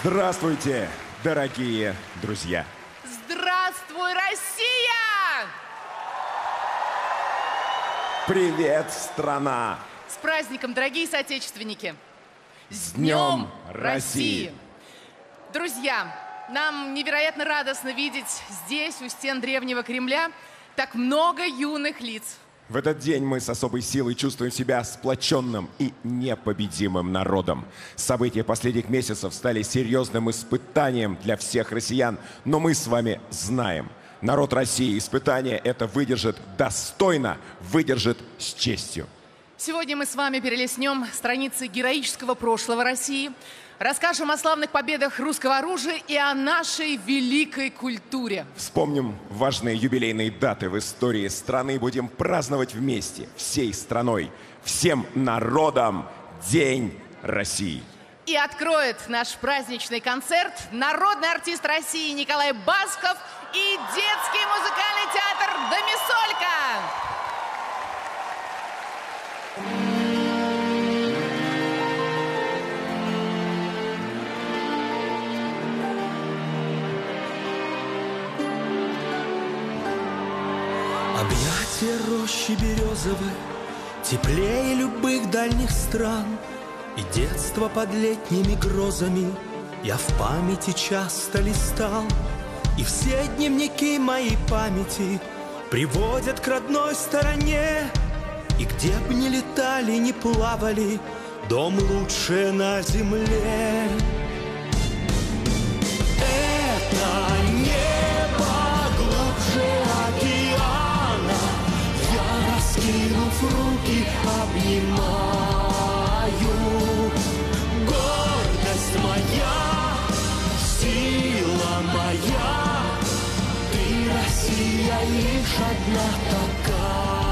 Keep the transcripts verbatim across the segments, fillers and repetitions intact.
Здравствуйте, дорогие друзья! Здравствуй, Россия! Привет, страна! С праздником, дорогие соотечественники! С Днем России! Друзья, нам невероятно радостно видеть здесь, у стен древнего Кремля, так много юных лиц. В этот день мы с особой силой чувствуем себя сплоченным и непобедимым народом. События последних месяцев стали серьезным испытанием для всех россиян, но мы с вами знаем, народ России испытание это выдержит достойно, выдержит с честью. Сегодня мы с вами перелистнем страницы героического прошлого России, расскажем о славных победах русского оружия и о нашей великой культуре. Вспомним важные юбилейные даты в истории страны, будем праздновать вместе, всей страной, всем народом День России. И откроет наш праздничный концерт народный артист России Николай Басков и детский музыкальный театр «Домисолька». Объятия рощи березовой теплее любых дальних стран, и детство под летними грозами я в памяти часто листал, и все дневники моей памяти приводят к родной стороне. И где б ни летали, ни плавали, дом лучшее на земле. Это небо глубже океана, я, раскинув руки, обнимаю. Гордость моя, сила моя, ты, Россия, лишь одна такая.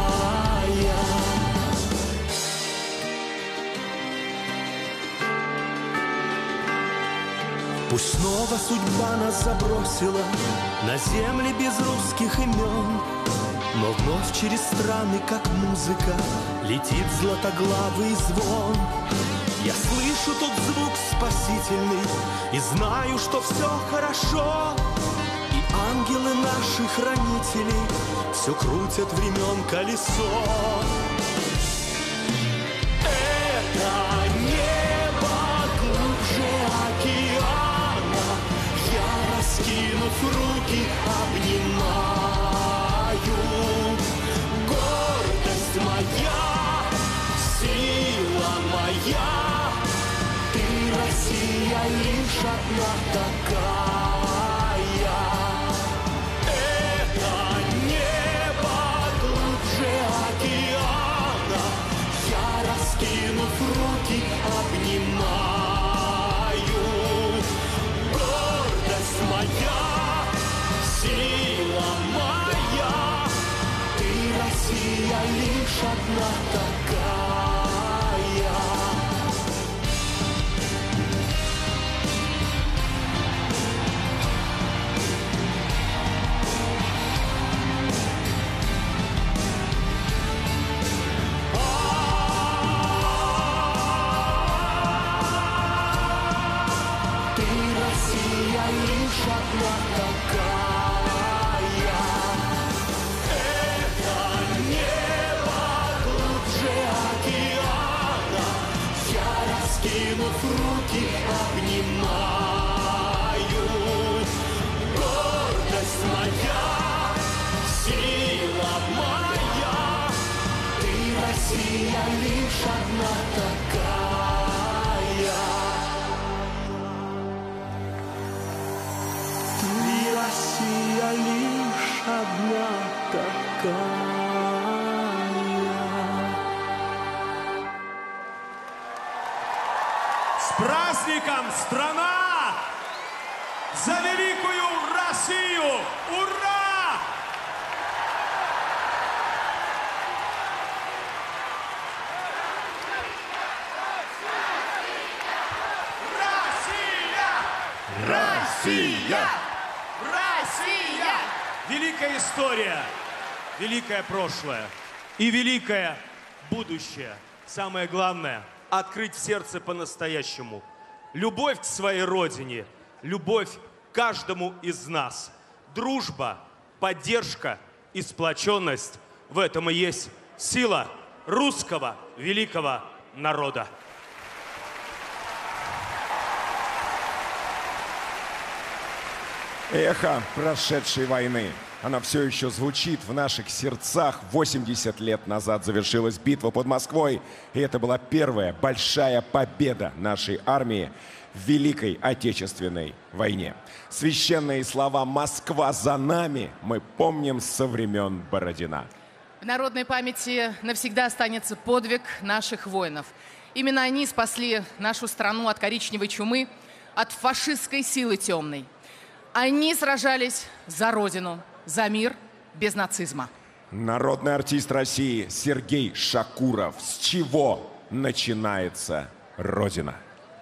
Пусть снова судьба нас забросила на земли без русских имен, но вновь через страны, как музыка, летит златоглавый звон. Я слышу тот звук спасительный и знаю, что все хорошо, и ангелы наши хранители все крутят времен колесо. Это небо глубже океана, я, раскинув руки, обнимаю. Гордость моя, сила моя, ты, Россия, лишь одна такая. Это небо глубже океана, я, раскинув руки, обнимаю. Гордость моя, сила моя, ты, Россия, лишь одна такая. Ты, Россия, лишь одна такая. Это небо глубже океана, я, раскинув руки, обнимаю. Гордость моя, сила моя, ты, Россия, лишь одна такая. Ты, Россия, лишь одна такая. С праздником, страна! За великую Россию! Ура! Россия! Россия! Россия! Великая история, великое прошлое и великое будущее. Самое главное — открыть сердце по-настоящему. любовь к своей родине, любовь к каждому из нас. Дружба, поддержка и сплоченность – в этом и есть сила русского великого народа. Эхо прошедшей войны. Она все еще звучит в наших сердцах. восемьдесят лет назад завершилась битва под Москвой. И это была первая большая победа нашей армии в Великой Отечественной войне. Священные слова «Москва за нами» мы помним со времен Бородина. В народной памяти навсегда останется подвиг наших воинов. Именно они спасли нашу страну от коричневой чумы, от фашистской силы темной. Они сражались за Родину, за мир без нацизма. Народный артист России Сергей Шакуров. С чего начинается Родина?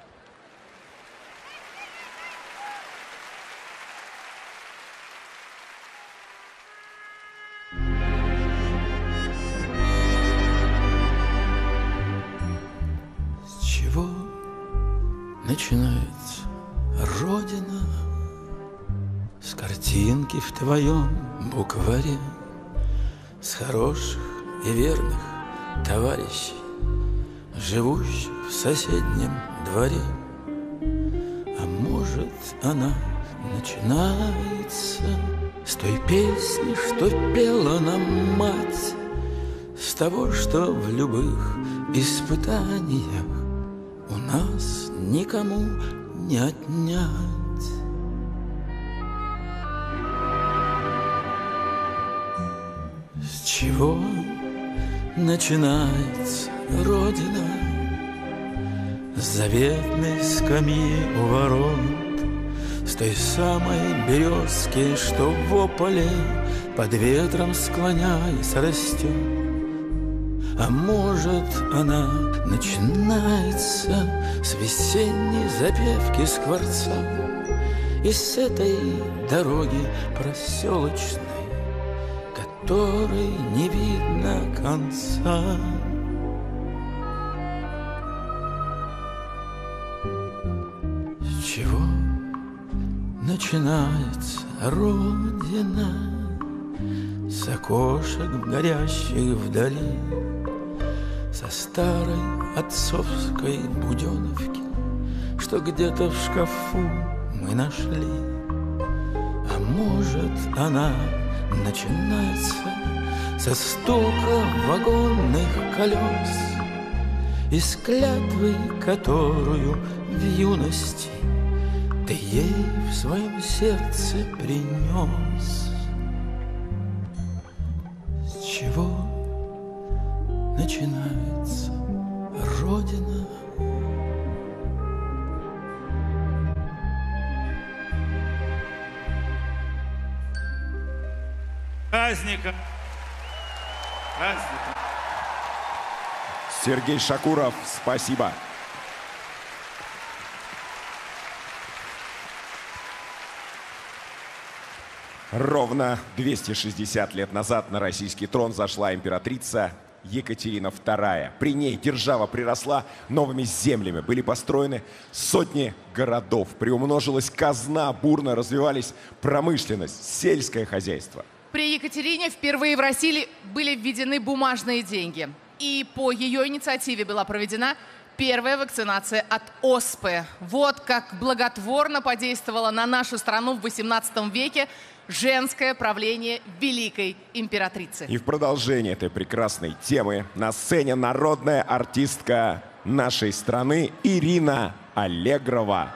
С чего начинается Родина? С картинки в твоем букваре, с хороших и верных товарищей, живущих в соседнем дворе. А может, она начинается с той песни, что пела нам мать, с того, что в любых испытаниях у нас никому не отнять. С чего начинается Родина? С заветной скамьи у ворот, с той самой березки, что в ополе под ветром склоняясь растет. А может, она начинается с весенней запевки скворца и с этой дороги проселочной, которой не видно конца. С чего начинается Родина? С окошек горящих вдали, со старой отцовской буденовки, что где-то в шкафу мы нашли. А может, она начинается со стука вагонных колес и с клятвы, которую в юности ты ей в своем сердце принес. С чего начинается Родина? Праздника! Праздника! Сергей Шакуров, спасибо. Ровно двести шестьдесят лет назад на российский трон зашла императрица Екатерина вторая. При ней держава приросла новыми землями, были построены сотни городов, приумножилась казна, бурно развивались промышленность, сельское хозяйство. При Екатерине впервые в России были введены бумажные деньги. И по ее инициативе была проведена первая вакцинация от оспы. Вот как благотворно подействовало на нашу страну в восемнадцатом веке женское правление великой императрицы. И в продолжение этой прекрасной темы на сцене народная артистка нашей страны Ирина Аллегрова.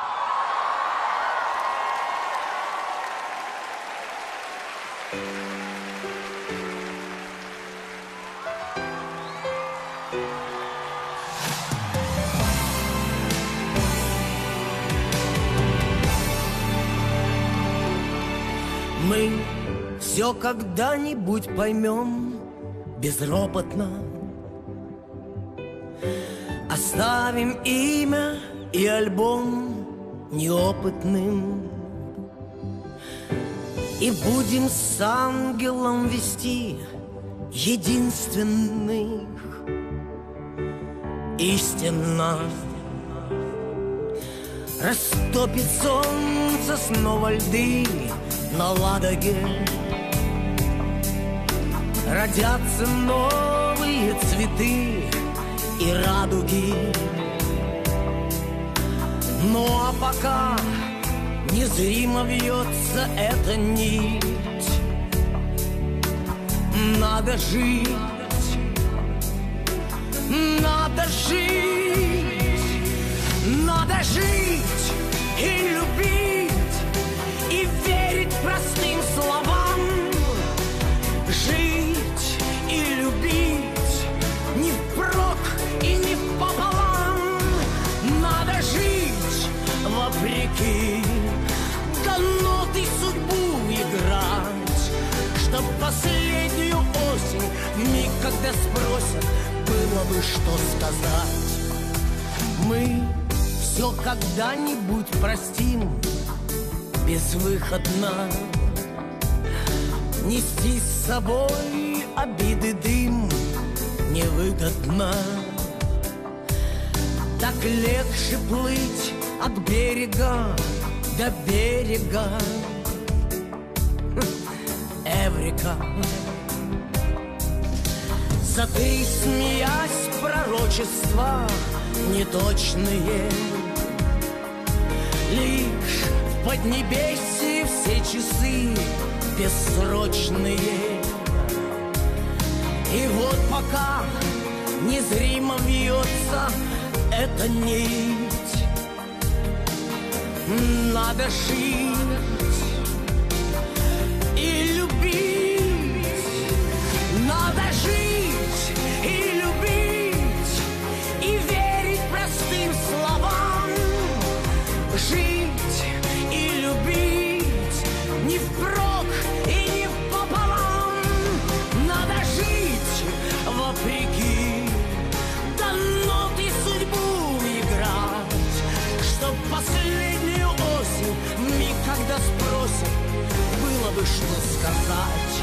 Мы все когда-нибудь поймем безропотно, оставим имя и альбом неопытным и будем с ангелом вести единственных истинно Растопит солнце снова льды на Ладоге. Родятся новые цветы и радуги. Ну а пока незримо вьется эта нить, надо жить, надо жить, надо жить и любить, и верить простым словам. Жить и любить не впрок и не впополам. Надо жить вопреки, дано ты судьбу играть, чтоб последнюю осень, в миг, когда спросят, было бы что сказать. Мы все когда-нибудь простим, безвыходно. Нести с собой обиды дым невыгодно. Так легче плыть от берега до берега. Эврика. Заты, смеясь, пророчества неточные. Лишь в поднебесье все часы бессрочные. И вот пока незримо вьется эта нить, надо жить и любить. Надо жить и любить, и верить простым словам. Жить и любить не впрок и не впополам. Надо жить вопреки, дано ты судьбу играть, чтоб последнюю осень, в миг, когда спросят, было бы что сказать.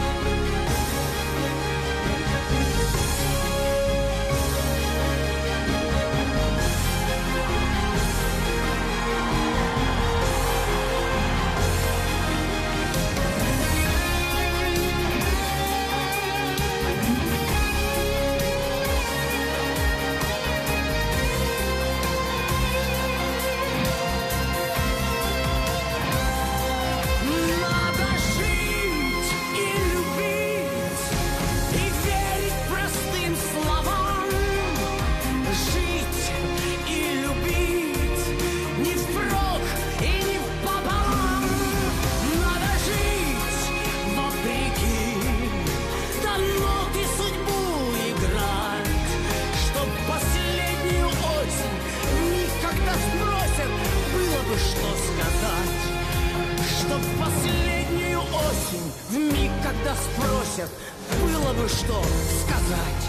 Что сказать, чтоб последнюю осень, в миг, когда спросят, было бы что сказать.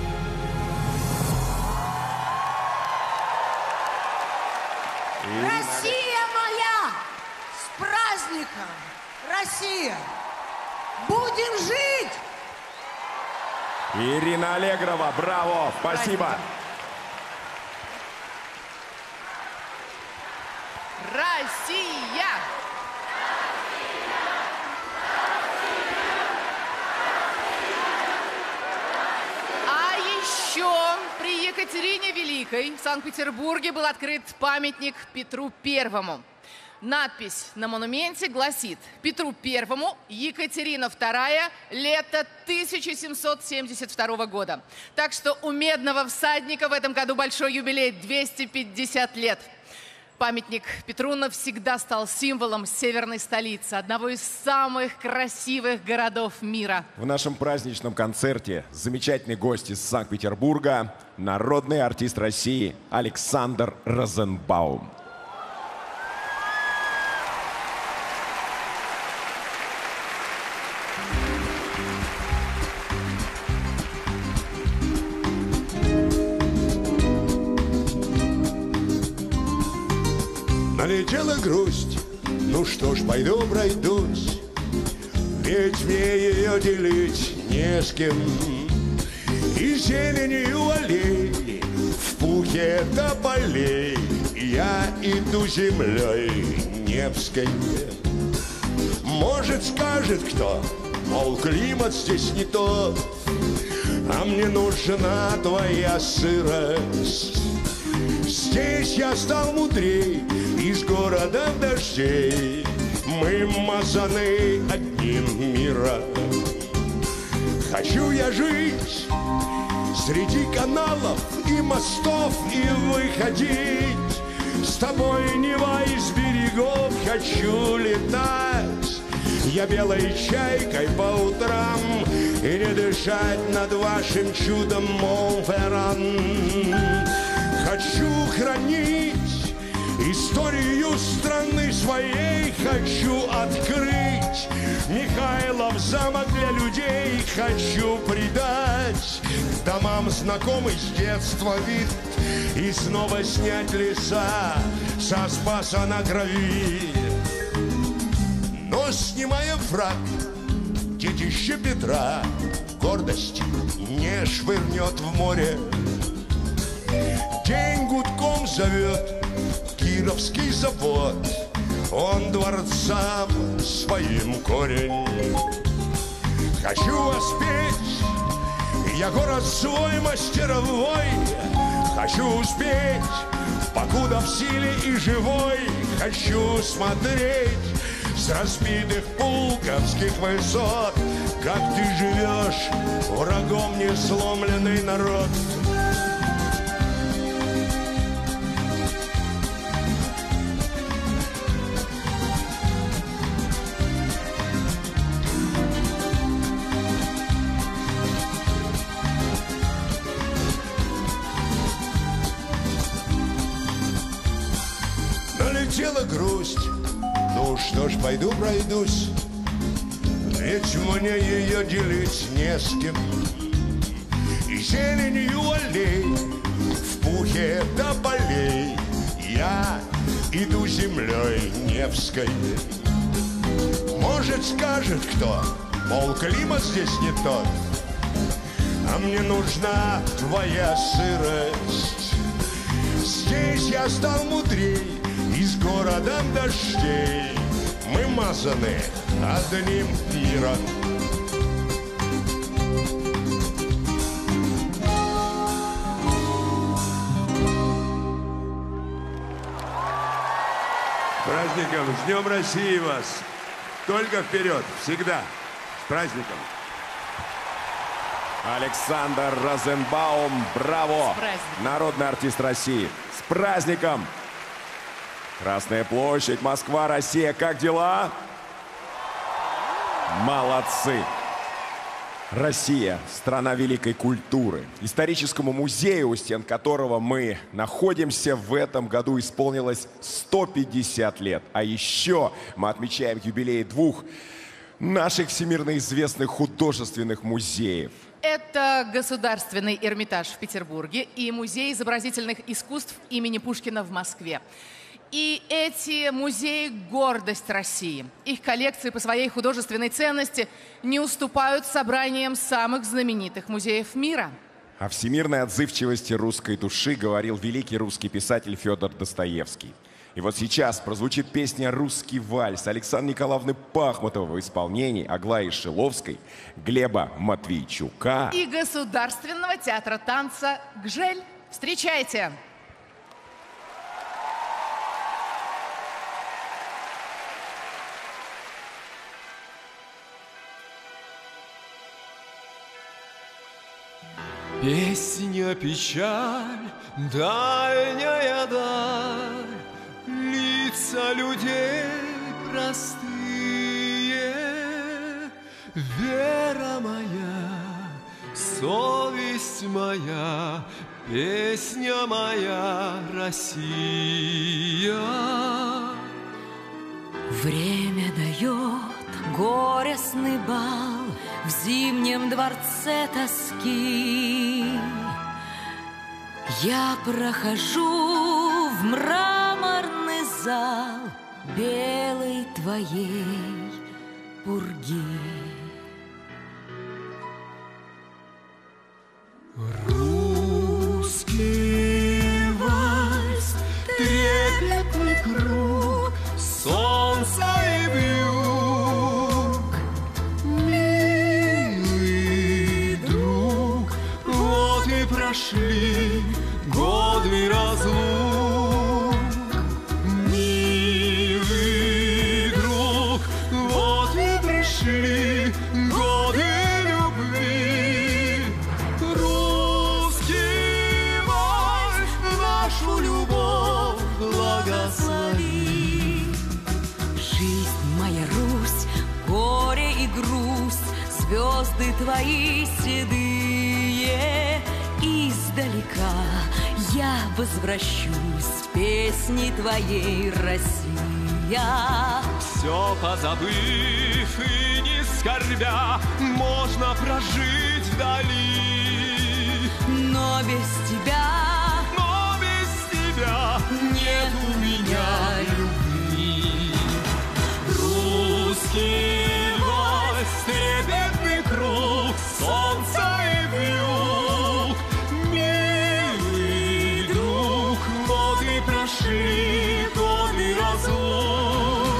Россия моя, с праздником! Россия, будем жить! Ирина Аллегрова, браво, спасибо. Россия! А еще при Екатерине Великой в Санкт-Петербурге был открыт памятник Петру Первому. Надпись на монументе гласит: Петру Первому, Екатерина Вторая, лето тысяча семьсот семьдесят второго года. Так что у Медного всадника в этом году большой юбилей – двести пятьдесят лет. Памятник Петру навсегда стал символом северной столицы, одного из самых красивых городов мира. В нашем праздничном концерте замечательный гость из Санкт-Петербурга, народный артист России Александр Розенбаум. Налетела грусть, ну что ж, пойду пройдусь, ведь мне ее делить не с кем. И зеленью аллей в пухе тополей Я иду землей Невской. Может, скажет кто, мол, климат здесь не тот, а мне нужна твоя сырость. Здесь я стал мудрей, из города дождей мы мазаны одним миром. Хочу я жить среди каналов и мостов и выходить с тобой, Нева, из берегов. Хочу летать я белой чайкой по утрам и не дышать над вашим чудом Монферран. Хочу хранить историю страны своей, хочу открыть Михайлов замок для людей, хочу придать домам знакомый с детства вид и снова снять леса со Спаса на Крови. Но снимая фрак, детище Петра гордость не швырнет в море. День гудком зовет Кировский завод, он дворцам своим корень. Хочу воспеть я город свой мастеровой, хочу успеть, покуда в силе и живой. Хочу смотреть с разбитых пулковских высот, как ты живешь, врагом не сломленный народ. Налетела грусть, ну что ж, пойду пройдусь, ведь мне ее делить не с кем. И зеленью аллей в пухе до полей я иду землей Невской. Может, скажет кто, мол, климат здесь не тот, а мне нужна твоя сырость. Здесь я стал мудрей, из города дождей мы мазаны одним миром. С праздником, с Днем России вас! Только вперед, всегда! С праздником! Александр Розенбаум, браво! Народный артист России. С праздником! Красная площадь, Москва, Россия. Как дела? Молодцы! Россия – страна великой культуры. Историческому музею, у стен которого мы находимся, в этом году исполнилось сто пятьдесят лет. А еще мы отмечаем юбилей двух наших всемирно известных художественных музеев. Это Государственный Эрмитаж в Петербурге и Музей изобразительных искусств имени Пушкина в Москве. И эти музеи – гордость России. Их коллекции по своей художественной ценности не уступают собраниям самых знаменитых музеев мира. О всемирной отзывчивости русской души говорил великий русский писатель Федор Достоевский. И вот сейчас прозвучит песня «Русский вальс» Александры Николаевны Пахмутовой в исполнении Аглаи Шиловской, Глеба Матвейчука и Государственного театра танца «Гжель». Встречайте! Песня, печаль, дальняя даль, лица людей простые, вера моя, совесть моя, песня моя, Россия. Время дает горестный бал в зимнем дворце тоски. Я прохожу в мраморный зал белой твоей пурги. Русский вальс, трепет моя Русь, горе и грусть, звезды твои седые. Издалека я возвращусь песни твоей, Россия. Все позабыв и не скорбя, можно прожить вдали. Но без тебя, но без тебя нет у меня любви. Русский вальс, трепетный круг, солнца и вьюг. Милый друг, годы прошли, годы разлук.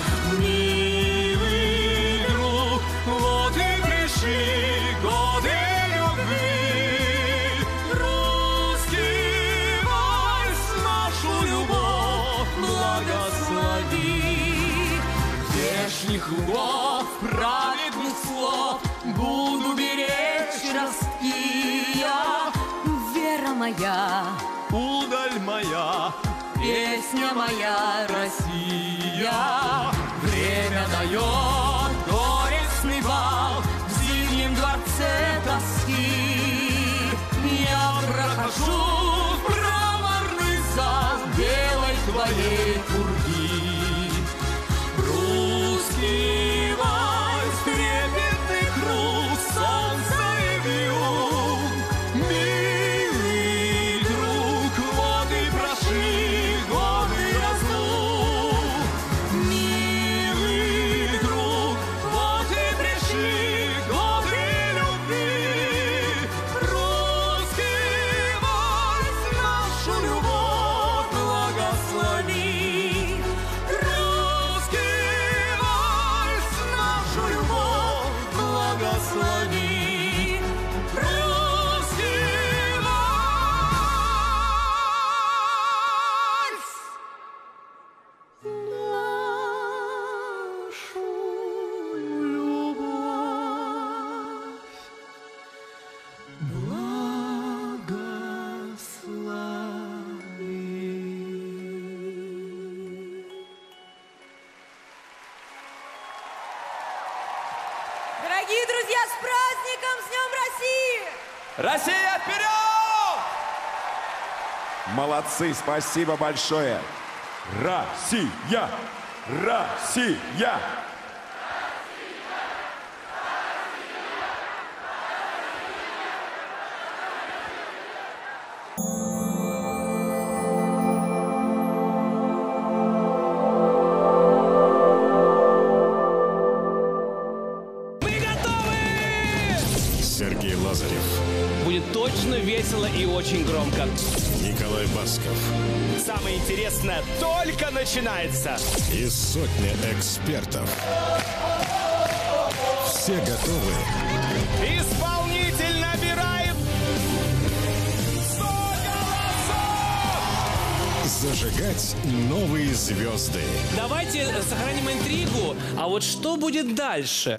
Милый друг, вот и пришли годы любви. Русский вальс, нашу любовь благослови. Вешних лугов, праведных слов буду беречь ростки я. Вера моя, удаль моя, песня моя, Россия. время дает горестный бал в зимнем дворце тоски. Я прохожу в мраморный зал белой твоей пурги. Русский вальс, трепетный круг, солнце и вьюг. Милый друг, вот и прошли годы разлук. Милый друг, вот и пришли годы любви. Русский вальс, нашу любовь благослови. Русский вальс, нашу любовь благослови. Русский вальс, нашу любовь благослови. Дорогие друзья, с праздником, с Днем России! Россия, вперед! Молодцы, спасибо большое. Россия! Россия! Сергей Лазарев, Будет точно весело и очень громко. Николай Басков Самое интересное только начинается. и сотня экспертов. Все готовы Исполнитель набирает сто голосов! зажигать новые звезды. Давайте сохраним интригу. А вот что будет дальше?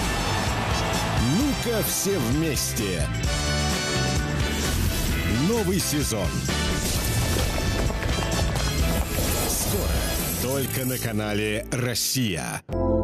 Ну-ка все вместе. Новый сезон. Скоро. Только на канале «Россия».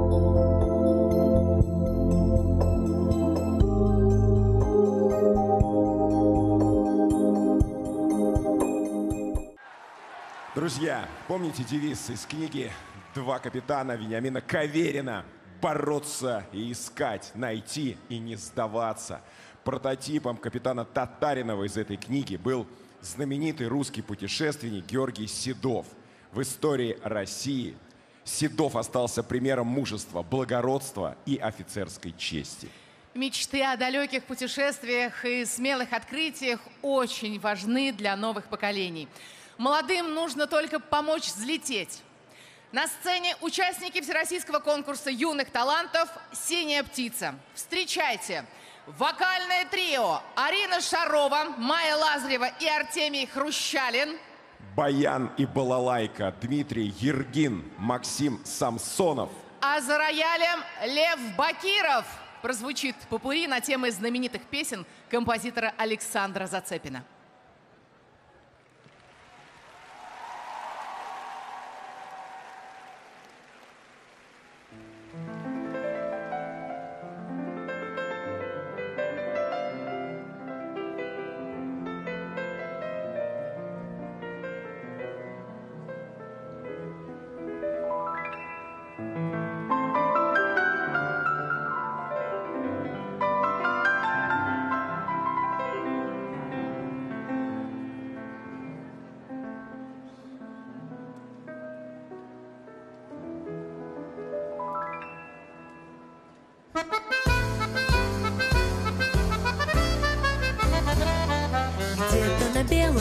Друзья, помните девиз из книги «Два капитана» Вениамина Каверина? Бороться и искать, найти и не сдаваться. Прототипом капитана Татаринова из этой книги был знаменитый русский путешественник Георгий Седов. В истории России Седов остался примером мужества, благородства и офицерской чести. Мечты о далеких путешествиях и смелых открытиях очень важны для новых поколений. Молодым нужно только помочь взлететь. На сцене участники всероссийского конкурса юных талантов «Синяя птица». Встречайте! Вокальное трио Арина Шарова, Майя Лазарева и Артемий Хрущалин. Баян и балалайка Дмитрий Ергин, Максим Самсонов. А за роялем Лев Бакиров. Прозвучит попурри на темы знаменитых песен композитора Александра Зацепина.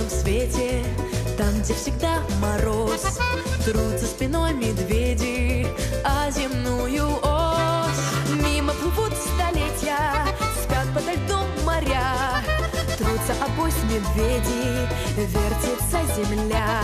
лунном свете, там, где всегда мороз, трут за спиной медведи о земную ось. Мимо плывут столетия, спят подо льдом моря, трутся обось медведи, вертится земля.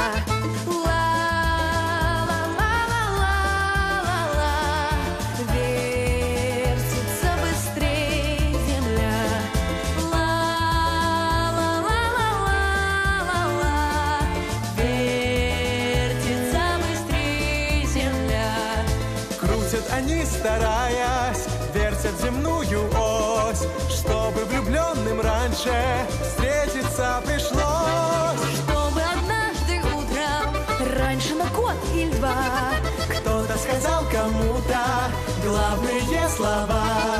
Они, стараясь, вертят земную ось, чтобы влюбленным раньше встретиться пришлось. Чтобы однажды утром, раньше на год или два, кто-то сказал кому-то главные слова.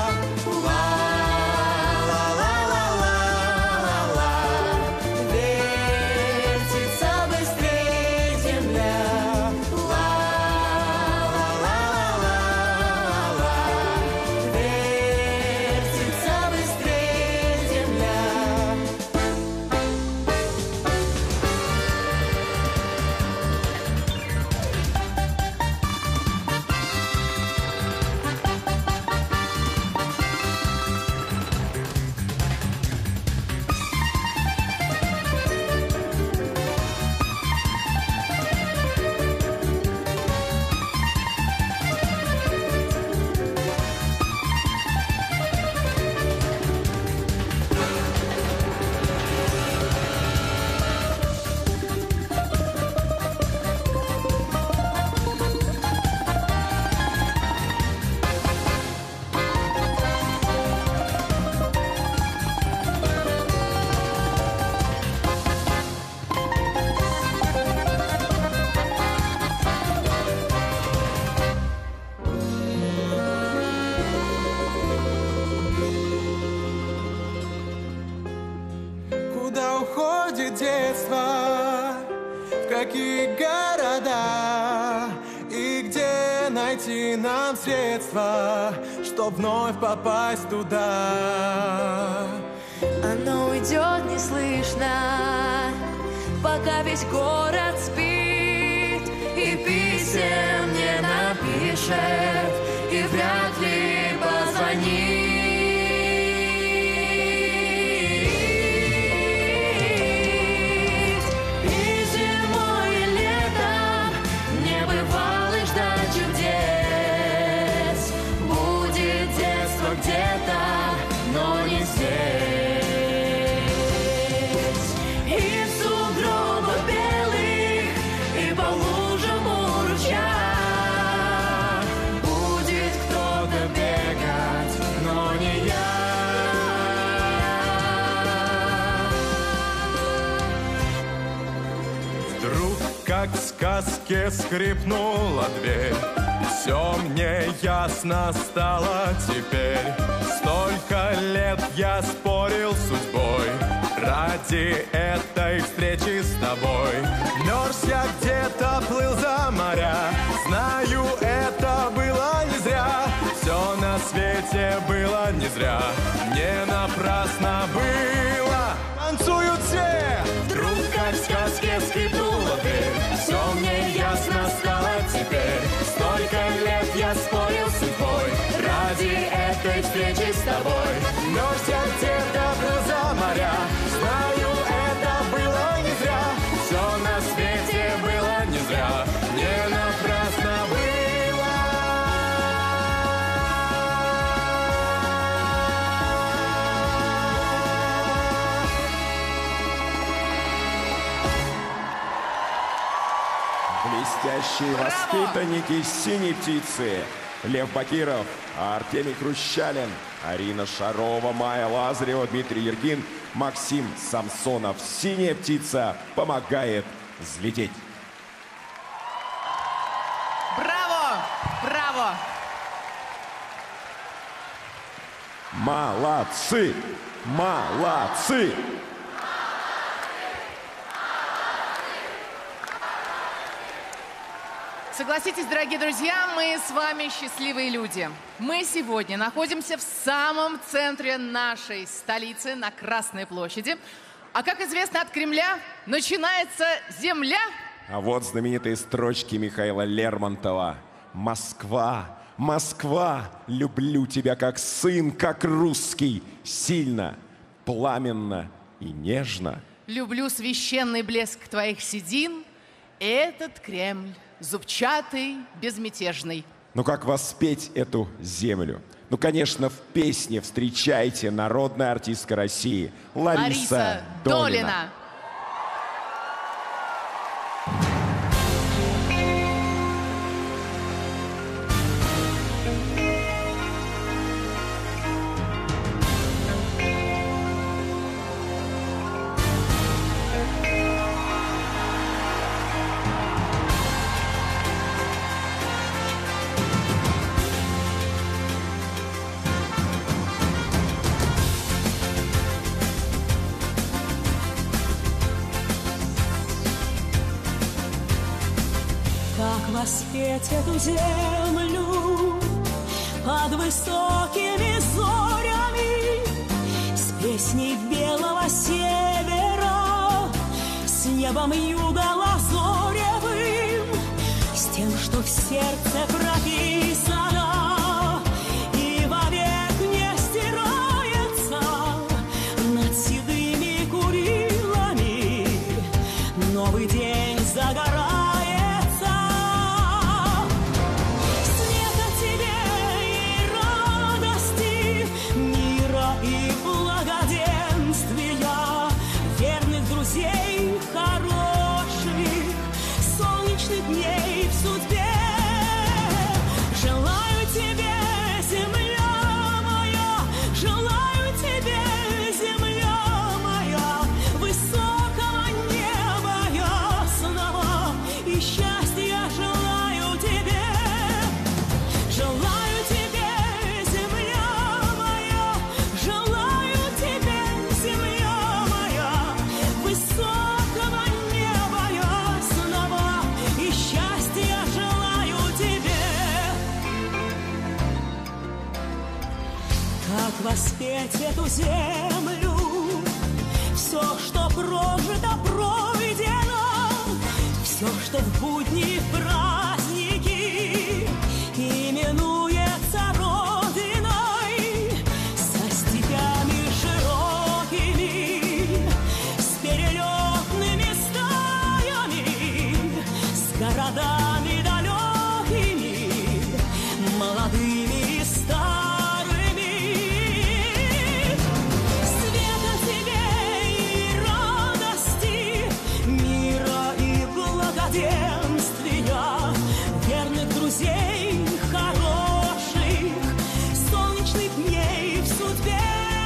Детство, в какие города и где найти нам средства, чтоб вновь попасть туда? Оно уйдет неслышно, пока весь город спит, и писем не напишет, и вряд ли позвонит. Где-то, но не здесь. И в сугробах белых, и по лужам у ручья будет кто-то бегать, но не я. Вдруг, как в сказке, скрипнула дверь. Все мне ясно стало теперь. Столько лет я спорил с судьбой ради этой встречи с тобой. Мерз я где-то, плыл за моря. Знаю, это было не зря. Все на свете было не зря. Не напрасно было. Танцуют все. Вдруг, как в сказке, скрипнула дверь. Все мне ясно стало теперь. Столько лет я спорил с судьбой ради этой встречи с тобой. Мерз я где-то, плыл за моря. Знаю, это было не зря. Все на свете было не зря. Не напрасно было. Блестящие воспитанники «Синей птицы». Лев Бакиров, Артемий Крущалин, Арина Шарова, Майя Лазарева, Дмитрий Еркин, Максим Самсонов. «Синяя птица» помогает взлететь. Браво! Браво! Молодцы! Молодцы! Согласитесь, дорогие друзья, мы с вами счастливые люди. Мы сегодня находимся в самом центре нашей столицы, на Красной площади. А как известно, от Кремля начинается земля. А вот знаменитые строчки Михаила Лермонтова. «Москва, Москва, люблю тебя как сын, как русский, сильно, пламенно и нежно». Люблю священный блеск твоих седин, этот Кремль, зубчатый, безмятежный. Ну как воспеть эту землю? Ну, конечно, в песне «Встречайте» народная артистка России Лариса, Лариса Долина. Долина. Воспеть эту землю под высокими зорями, с песней белого севера, с небом юга лазоревым, с тем, что в сердце прописано и вовек не стирается над седыми Курилами. Новый день загорает. Воспеть эту землю, все, что прожито, пройдено, все, что в будни, в праздники именуется родиной, со степями широкими, с перелетными стаями, с городами далекими, молодыми и старыми. Верных друзей, хороших, солнечных дней в судьбе.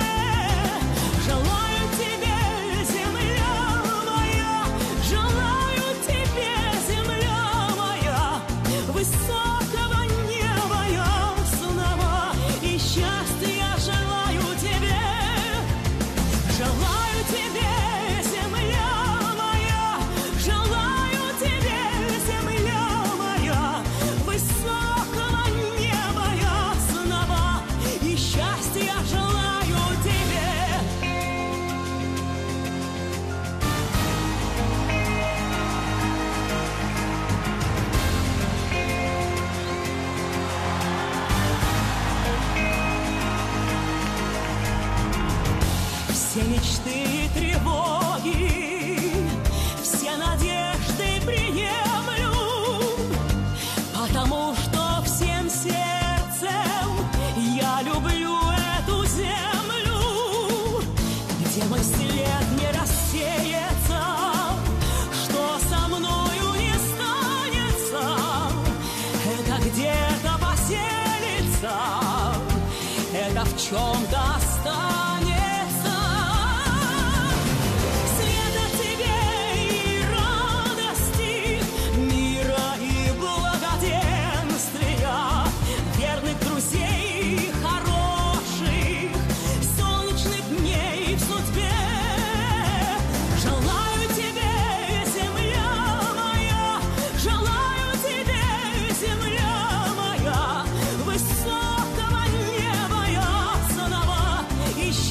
Желаю тебе, земля моя, желаю тебе, земля моя, высокого неба ясного и счастья желаю тебе. Желаю тебе, земля моя, желаю тебе, земля моя, высокого неба ясного и счастья желаю тебе. Все мечты и тревоги, все надежды приемлю, потому что всем сердцем я люблю эту землю, где мой след не рассеется, что со мною не станется, это где-то поселится, это в чем-то останется. Света тебе и радости, мира и благоденствия, верных друзей, хороших, солнечных дней в судьбе. Желаю тебе, земля моя, желаю тебе, земля моя, высокого неба ясного и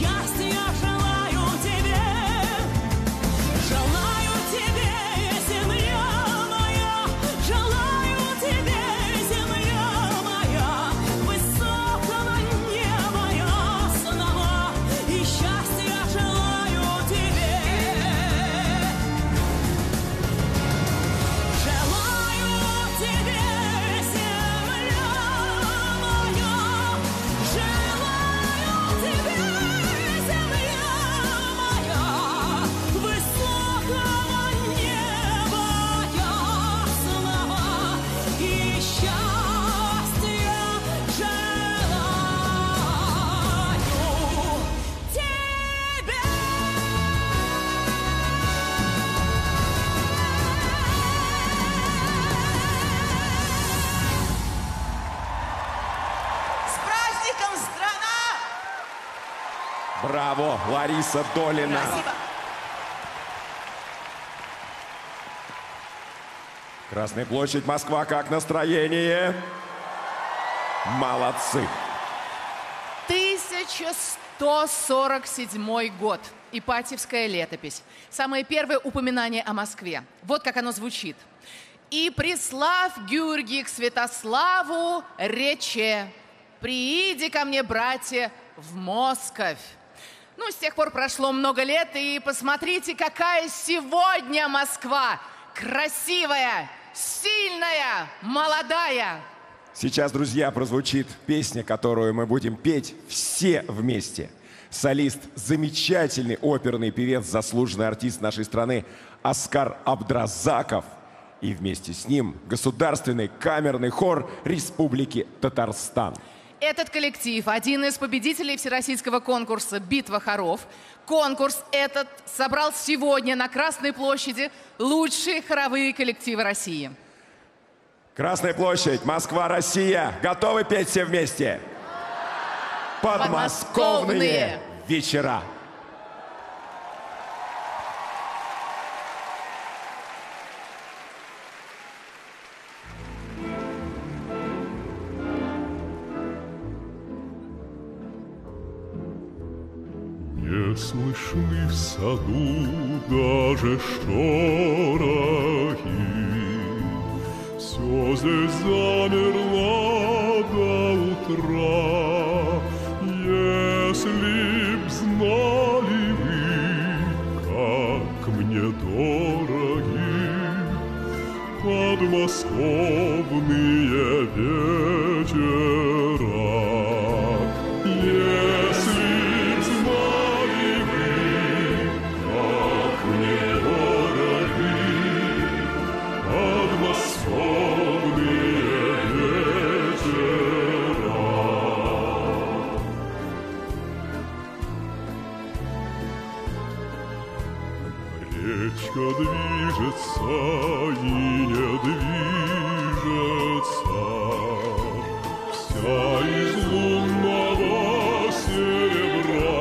Браво, Лариса Долина. Спасибо. Красная площадь, Москва, как настроение? Молодцы. тысяча сто сорок седьмой год. Ипатьевская летопись. Самое первое упоминание о Москве. Вот как оно звучит. «И прислав Георгий к Святославу, рече, прииди ко мне, братья, в Московь». Ну, с тех пор прошло много лет, и посмотрите, какая сегодня Москва. Красивая, сильная, молодая. Сейчас, друзья, прозвучит песня, которую мы будем петь все вместе. Солист, замечательный оперный певец, заслуженный артист нашей страны Оскар Абдразаков. И вместе с ним Государственный камерный хор Республики Татарстан. Этот коллектив – один из победителей всероссийского конкурса «Битва хоров». Конкурс этот собрал сегодня на Красной площади лучшие хоровые коллективы России. Красная площадь, Москва, Россия. Готовы петь все вместе? Подмосковные вечера. Не слышны в саду даже шорохи, все здесь замерло до утра. Если б знали вы, как мне дороги подмосковные вечера. Если б знали вы, как мне дороги подмосковные вечера. Речка движется и не движется, вся из лунного серебра.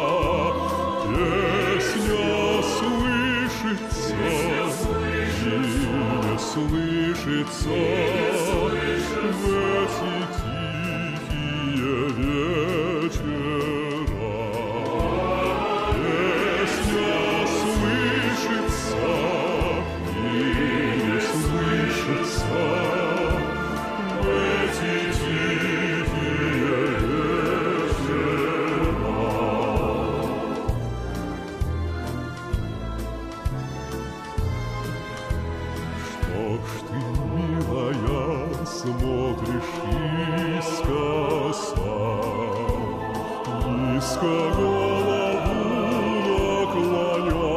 Песня слышится и не слышится в эти тихие вечера. Песня слышится и не слышится в эти тихие вечера. Что ж ты, милая, смотришь искоса, низко голову наклоня?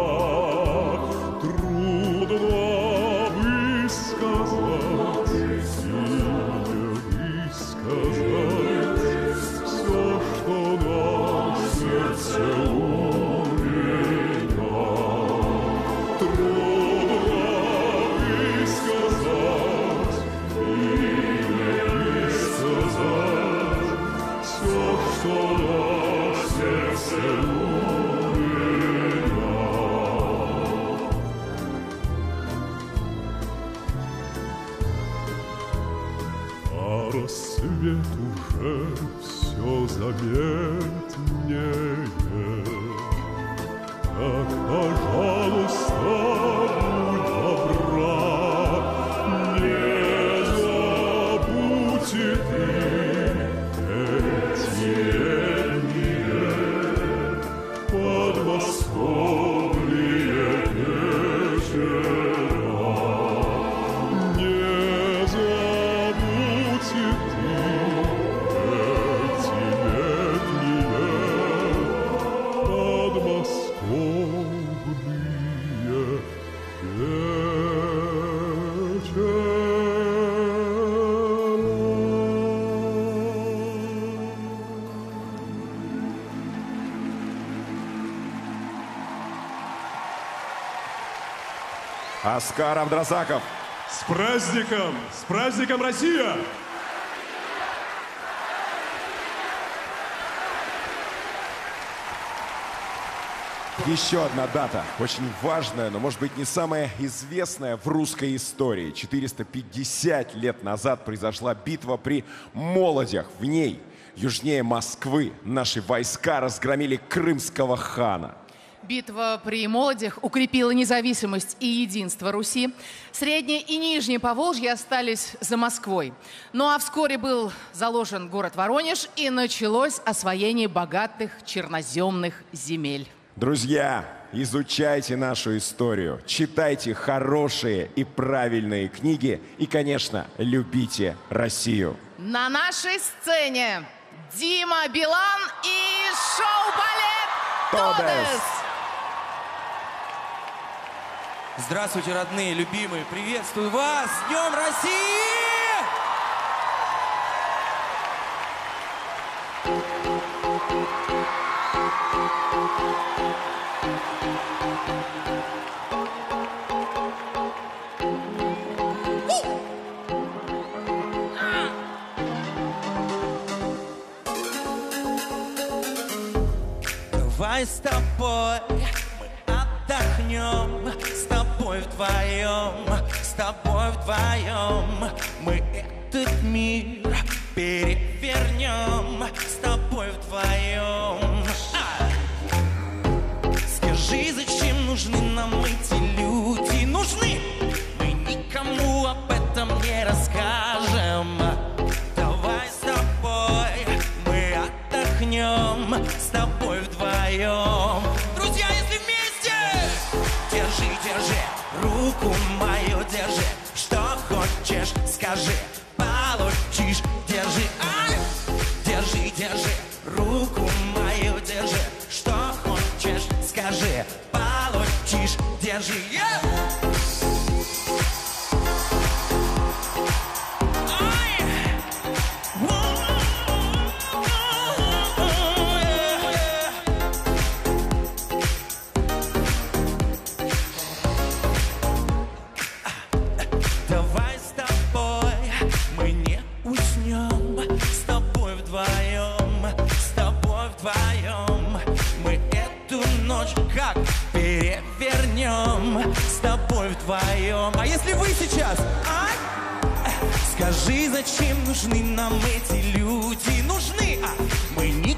Трудно высказать и не высказать все, что на сердце у меня. Трудно высказать и не высказать все, что на сердце у меня. А рассвет уже все заметнее. Так, пожалуйста, будь добра, не забудь и ты эти летние подмосковные вечера. Не забудь и ты эти летние подмосковные Оскар Абдразаков. С праздником! С праздником, Россия! Еще одна дата, очень важная, но, может быть, не самая известная в русской истории. четыреста пятьдесят лет назад произошла битва при Молодях. В ней, южнее Москвы, наши войска разгромили крымского хана. Битва при Молодях укрепила независимость и единство Руси. Среднее и Нижнее Поволжье остались за Москвой. Ну а вскоре был заложен город Воронеж, и началось освоение богатых черноземных земель. Друзья, изучайте нашу историю, читайте хорошие и правильные книги и, конечно, любите Россию. На нашей сцене Дима Билан и шоу-балет «Тодес». Здравствуйте, родные, любимые, приветствую вас! С Днем России! Давай с тобой мы отдохнем, с тобой вдвоем, с тобой вдвоем мы этот мир перевернем, с тобой вдвоем. А! Скажи, зачем нужны нам эти люди? Нужны! Мы никому об этом не расскажем. Давай с тобой мы отдохнем, с тобой вдвоем. Друзья, если вместе! Держи, держи, руку мою держи. Что хочешь, скажи, получишь. Держи, ай! Держи, держи, руку мою держи. Что хочешь, скажи, получишь. Держи, yeah! С тобой вдвоем. А если вы сейчас, а? Скажи, зачем нужны нам эти люди? Нужны, а мы не...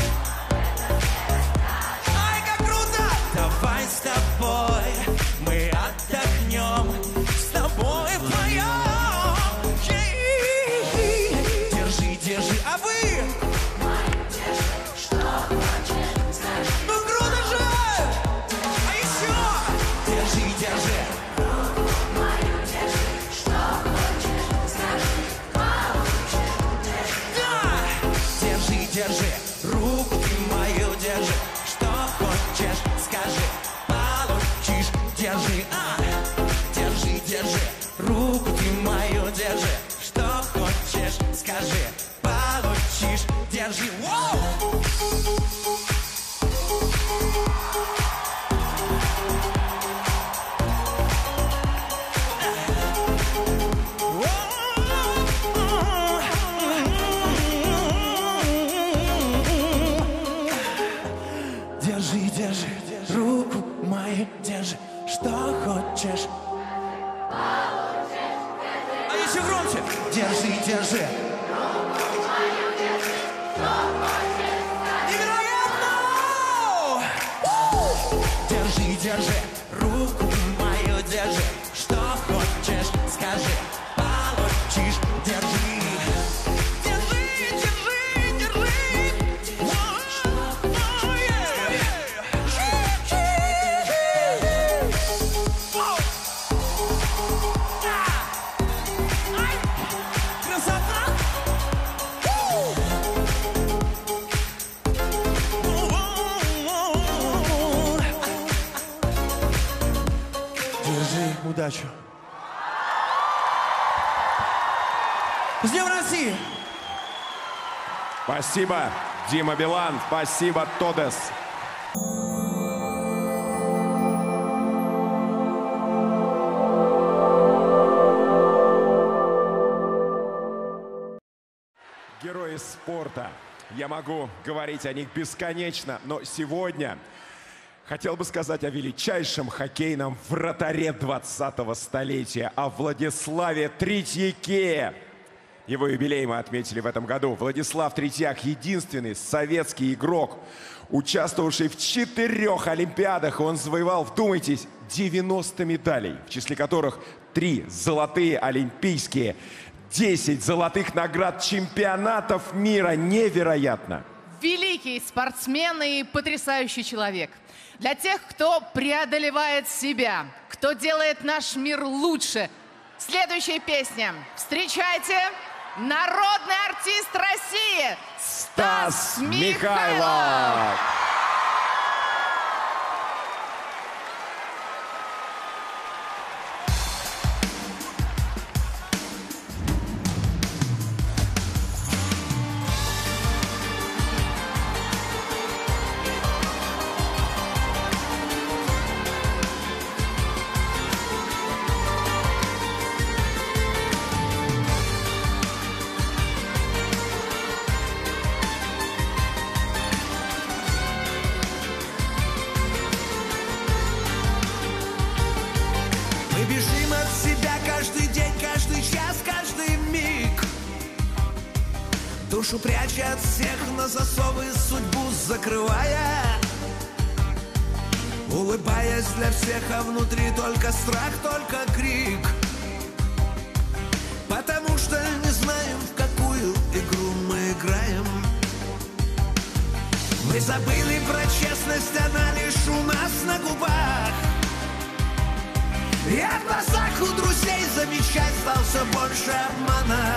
Ай, как круто! Давай с тобой мы отдохнем, с тобой вдвоем. Держи, держи, а вы? Что хочешь, скажи. Ну круто же! А еще! Держи, держи. Руку мою держи. Что хочешь, скажи. Получишь, держи. Да! Держи, держи. Руку ты мою держи. Что хочешь, скажи. Получишь, держи. А! Держи, держи. Руку ты мою держи. Что хочешь, скажи. Получишь, держи. Воу! Держи, держи, руку мою держи. Что хочешь. А еще громче. Держи, держи. Невероятно! Держи, держи, руку мою держи. Что хочешь, скажи. Получишь, держи. Держи, держи, держи. Красота! Держи удачу. С Днем России! Спасибо, Дима Билан. Спасибо, Тодес. Герои спорта. Я могу говорить о них бесконечно, но сегодня Хотел бы сказать о величайшем хоккейном вратаре двадцатого столетия, о Владиславе Третьяке. Его юбилей мы отметили в этом году. Владислав Третьяк – единственный советский игрок, участвовавший в четырех Олимпиадах. Он завоевал, вдумайтесь, девяносто медалей, в числе которых три золотые олимпийские, десять золотых наград чемпионатов мира. Невероятно! Великий спортсмен и потрясающий человек. Для тех, кто преодолевает себя, кто делает наш мир лучше. Следующая песня. Встречайте, народный артист России Стас Михайлов. Бежим от себя каждый день, каждый час, каждый миг. Душу пряча от всех на засовы, судьбу закрывая. Улыбаясь для всех, а внутри только страх, только крик. Потому что не знаем, в какую игру мы играем. Мы забыли про честность, она лишь у нас на губах. И в глазах у друзей замечать стал все больше обмана.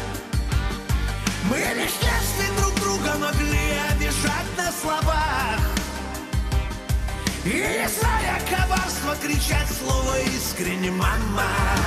Мы лишь если друг друга могли обижать на словах. И не зная коварства кричать слово искренне «мама».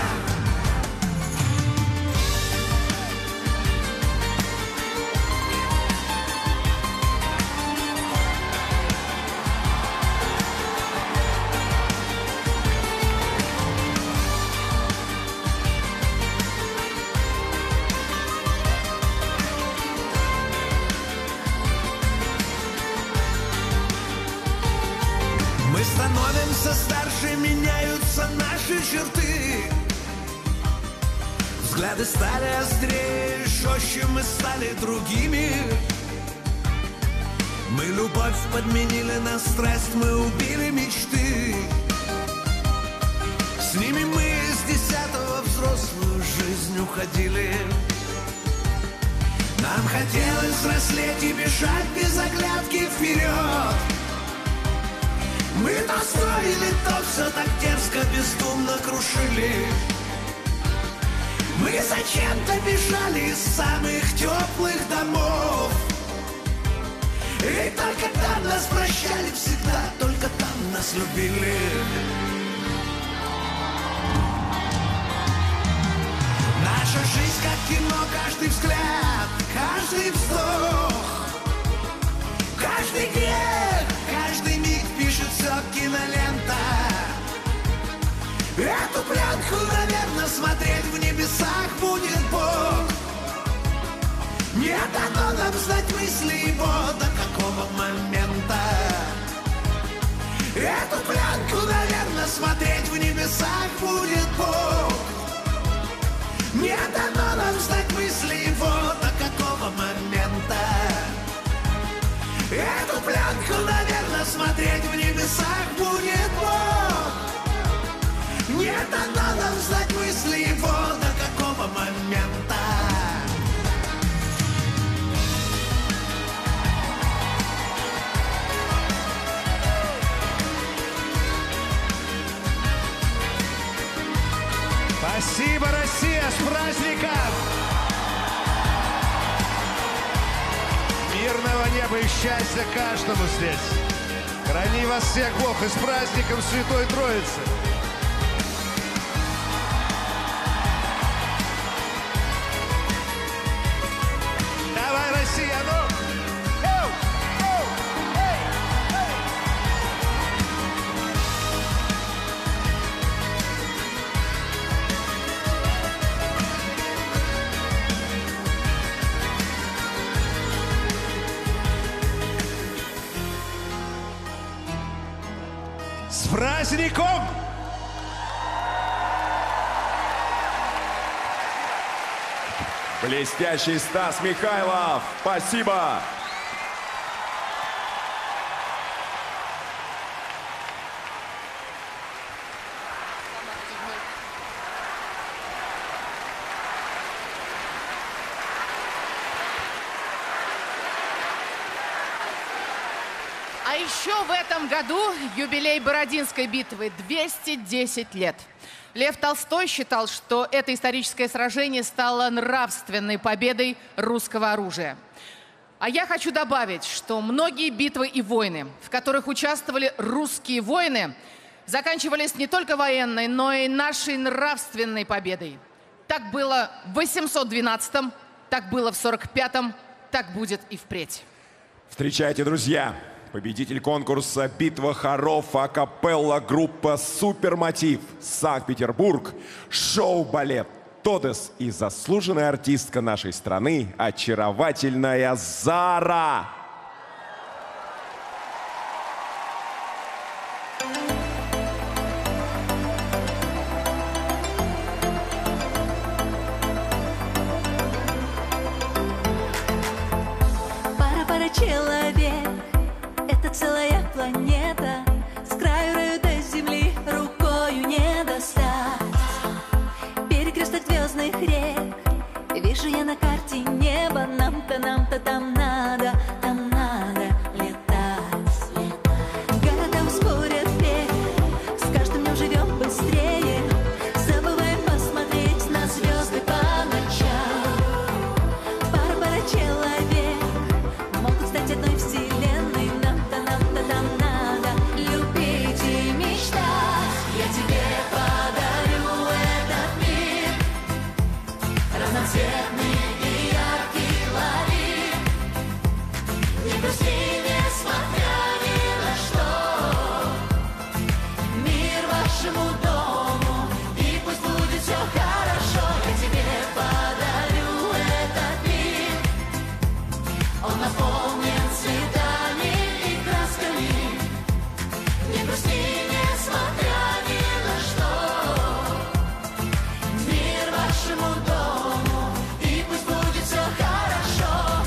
Мы становимся старше, меняются наши черты. Взгляды стали острее, жестче мы стали другими. Мы любовь подменили на страсть, мы убили мечты. С ними мы из десятого взрослую жизнь уходили. Нам хотелось взрослеть и бежать без оглядки вперед. Мы то строили, то все так дерзко, бездумно крушили. Мы зачем-то бежали из самых теплых домов. И только там нас прощали всегда, только там нас любили. Наша жизнь как кино, каждый взгляд, каждый вздох, каждый грех, каждый миг пишется кинолента. Эту пленку, наверное, смотреть в небесах будет Бог. Не дано нам знать мысли его до какого момента. Эту пленку, наверное, смотреть в небесах будет Бог. Не дано нам знать мысли его до какого момента. Эту пленку, наверное, смотреть в небесах будет Бог. Не дано нам знать мысли его до какого момента. Спасибо, Россия, с праздником! Мирного неба и счастья каждому здесь. Храни вас всех Бог и с праздником Святой Троицы. Давай, Россия, ну! праздником! Блестящий Стас Михайлов. Спасибо. А еще в этом году юбилей Бородинской битвы – двести десять лет. Лев Толстой считал, что это историческое сражение стало нравственной победой русского оружия. А я хочу добавить, что многие битвы и войны, в которых участвовали русские воины, заканчивались не только военной, но и нашей нравственной победой. Так было в восемьсот двенадцатом, так было в сорок пятом, так будет и впредь. Встречайте, друзья! Победитель конкурса «Битва хоров» акапелла группа «Супермотив», Санкт-Петербург, шоу-балет «Тодес» и заслуженная артистка нашей страны, очаровательная Зара. Пара-пара человек, это целая планета, с краю раю до земли рукою не достать. Перекресток звездных рек, вижу я на карте небо, нам-то, нам-то там надо, там надо летать. Города ускорят бег, с каждым днем живем быстрее, забываем посмотреть на звезды по ночам. Пара-пара человек могут стать одной вселенной, нам-то, нам-то там надо любить и мечтать. Я тебе подарю этот мир, разноцветный и яркий, лови. Не грусти, несмотря ни на что. Мир вашему дому, и пусть будет все хорошо. Я тебе подарю этот мир, он наполнен цветами и красками. Не грусти, несмотря ни на что. Мир вашему дому, и пусть будет все хорошо.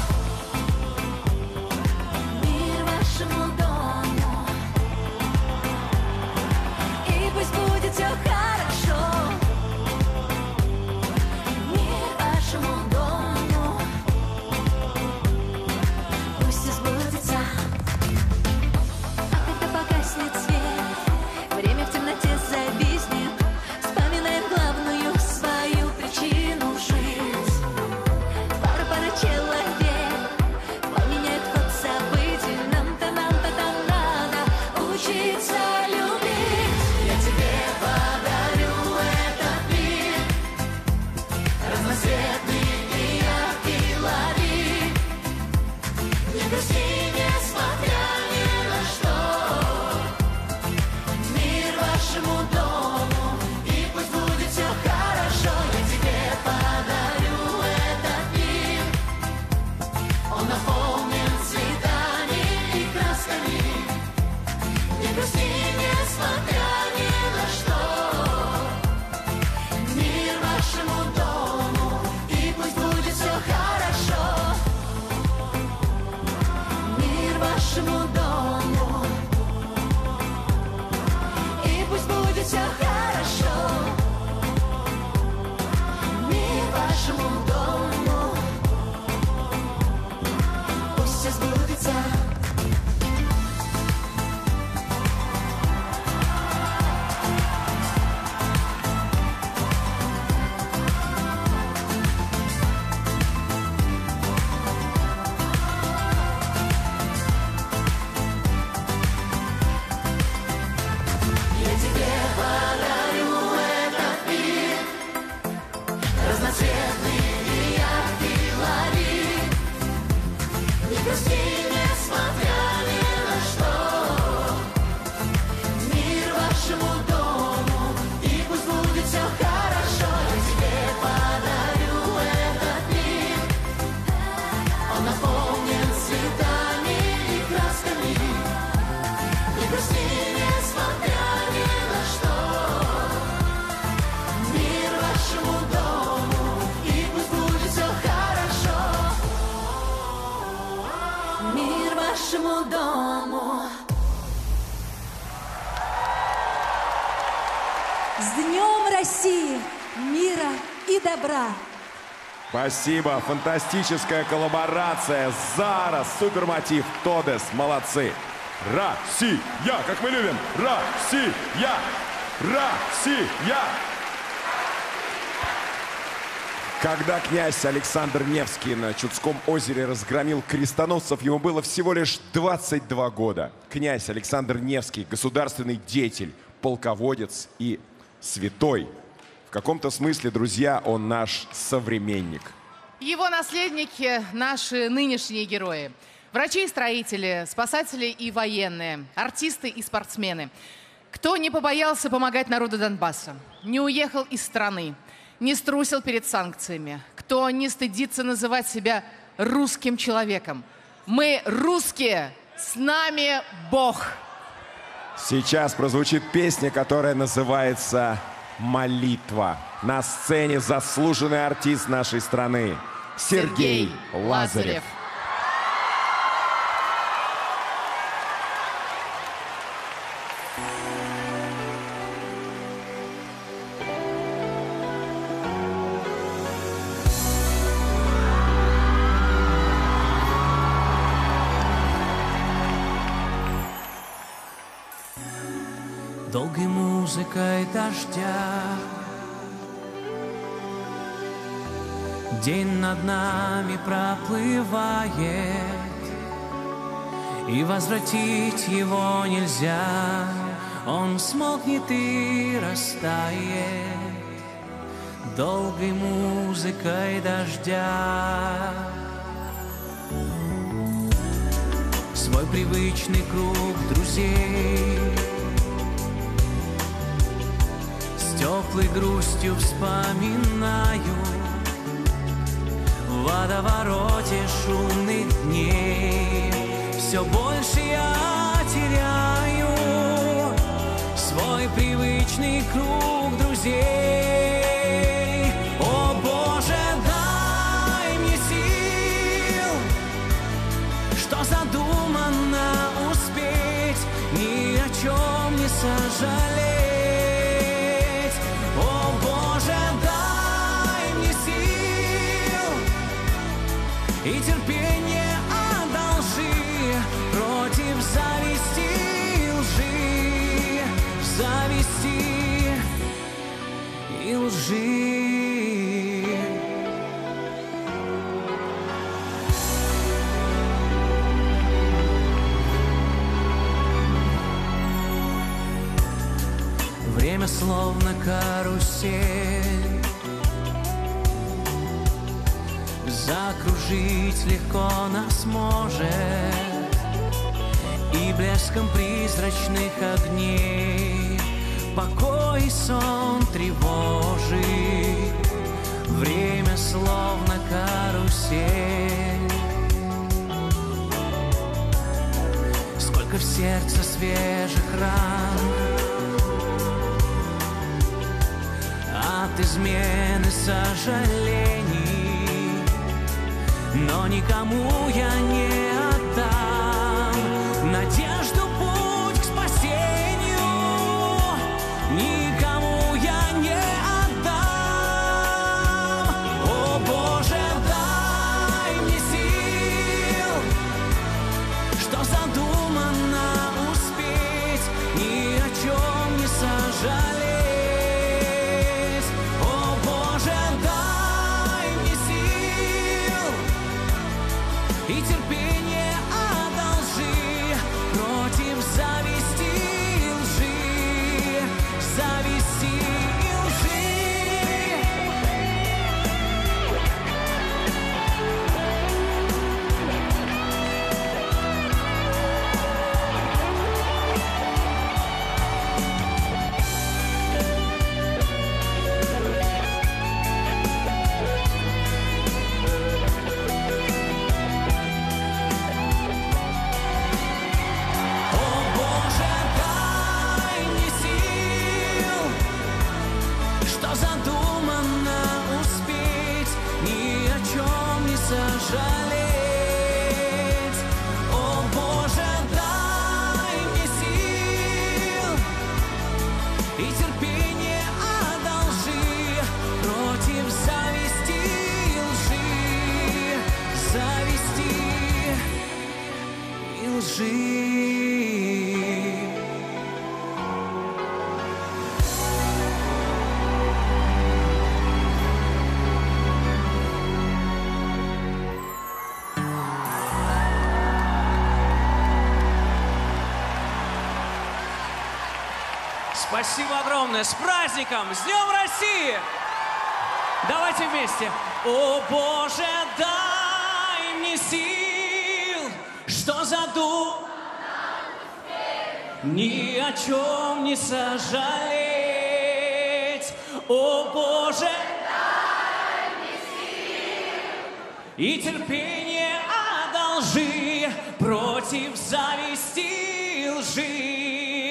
Мир вашему дому, и пусть будет все хорошо. Мир вашему дому, пусть избудется. А когда погаснет свет, время в темноте зависнет, вспоминаем главную свою причину жить. Пара-пара человек поменяет ход событий, нам-то, нам-то там надо учиться любить. Я тебе подарю этот мир, разноцветный и яркий, лови. Не грусти, несмотря ни на что. Мир вашему дому, и пусть будет все хорошо. Я тебе подарю этот мир, он наполнен цветами и красками. Не грусти, несмотря ни на что. Мир вашему дому, и пусть будет все хорошо. Мир вашему дому, и пусть будет все хорошо. Мир вашему дому, пусть все сбудется. Я тебе подарю этот мир, разноцветный и яркий, лови. Не грусти, несмотря ни на что. Мир вашему дому, и пусть будет все хорошо. Я тебе подарю этот мир, он наполнен цветами и красками. Не грусти, несмотря мир вашему дому. С Днем России, мира и добра! Спасибо, фантастическая коллаборация. Зара, Супермотив, Тодес, молодцы. Россия, как мы любим. Россия, Россия. Когда князь Александр Невский на Чудском озере разгромил крестоносцев, ему было всего лишь двадцать два года. Князь Александр Невский, государственный деятель, полководец и святой. В каком-то смысле, друзья, он наш современник. Его наследники – наши нынешние герои. Врачи и строители, спасатели и военные, артисты и спортсмены. Кто не побоялся помогать народу Донбасса, не уехал из страны, не струсил перед санкциями, кто не стыдится называть себя русским человеком. Мы русские, с нами Бог. Сейчас прозвучит песня, которая называется «Молитва». На сцене заслуженный артист нашей страны Сергей, Сергей Лазарев. Лазарев. Долгой музыкой дождя день над нами проплывает, и возвратить его нельзя. Он смолкнет и растает долгой музыкой дождя. Свой привычный круг друзей с теплой грустью вспоминаю. В водовороте шумных дней все больше я теряю свой привычный круг друзей. О Боже, дай мне сил, что задумано успеть, ни о чем не сожалеть. О Боже, дай мне сил и терпение одолжи против зависти и лжи, зависти и лжи. Время словно карусель, закружить легко нас может, и блеском призрачных огней покой и сон тревожит. Время словно карусель, сколько в сердце свежих ран от измены сожалений, но никому я не отдам надежду, путь к спасению. Никому я не отдам. О Боже, дай мне сил, что задумано успеть, ни о чем не сожалеть. О Боже, дай мне сил и терпение одолжи против зависти и лжи, зависти и лжи. Сожалеть. души. Спасибо огромное. С праздником! С Днем России! Давайте вместе. О, Боже, дай мне сил, что заду, ни о чем не сожалеть. О, Боже, дай мне сил и терпение одолжи против зависти и лжи.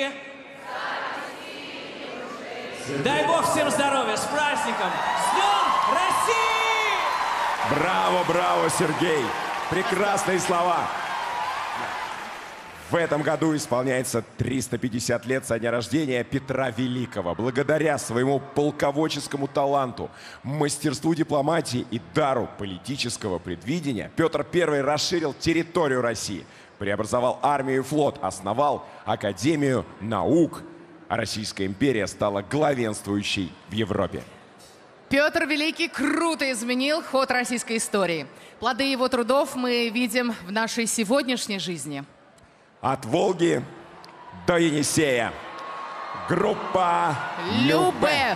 Дай Бог всем здоровья, с праздником, с Днем России! Браво, браво, Сергей! Прекрасные слова! В этом году исполняется триста пятьдесят лет со дня рождения Петра Великого. Благодаря своему полководческому таланту, мастерству дипломатии и дару политического предвидения Петр Первый расширил территорию России, преобразовал армию и флот, основал Академию наук. А Российская империя стала главенствующей в Европе. Петр Великий круто изменил ход российской истории. Плоды его трудов мы видим в нашей сегодняшней жизни. От Волги до Енисея. Группа Любэ.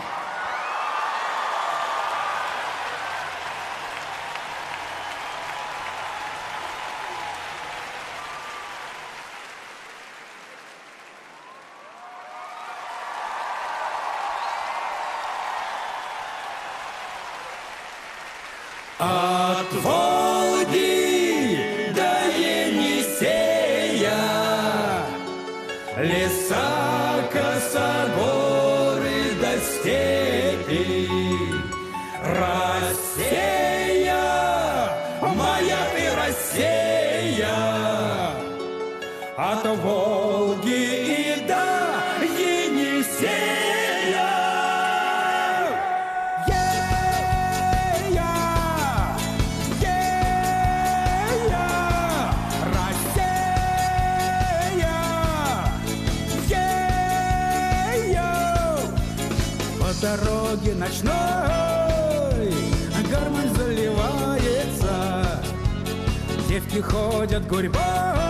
От Волги до Енисея, леса, косогоры до степи, Россия, моя ты Россия, от Волги и до Енисея. Дороги ночной гармонь заливается, девки ходят гурьбой,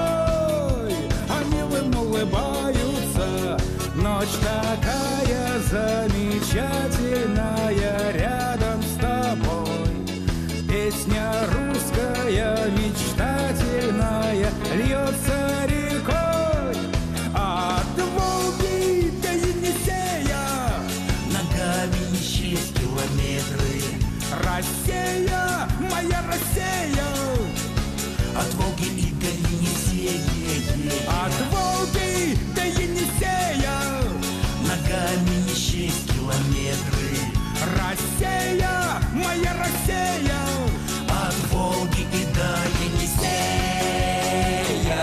они им улыбаются. Ночь такая замечательная рядом с тобой, песня русская мечтательная льется рекой. От Волги до Енисея ногами исчез километры. Россия, моя Россия, от Волги и до Енисея. От Волги до Енисея ногами не счесть километры. Россия, моя Россия, от Волги и до Енисея.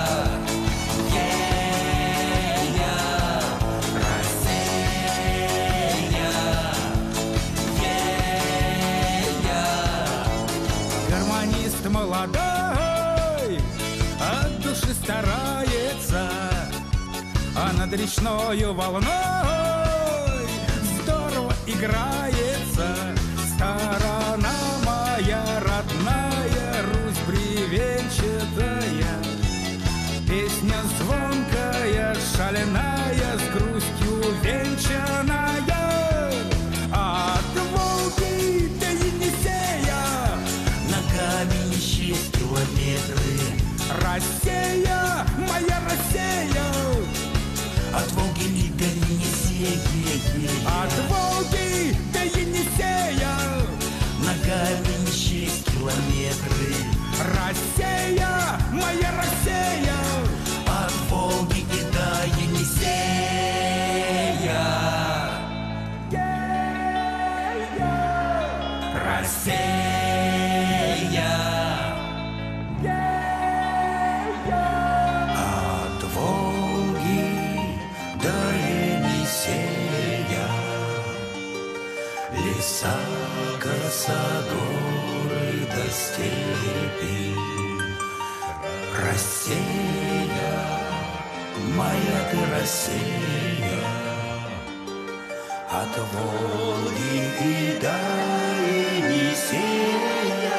Молодой, от души старается, а над речною волной здорово играется. Сторона моя родная, Русь бревенчатая, песня звонкая, шаленая, с грустью венчаная. От Волги до Енисея ногами не счесть километры. Россия, моя Россия, от Волги и до Енисея. От Волги до Енисея ногами не счесть километры. Россия, моя Россия, от Волги и до Енисея. Россия, от Волги до Енисея, леса, косогоры до степи, Россия. моя ты Россия, от Волги и до Енисея.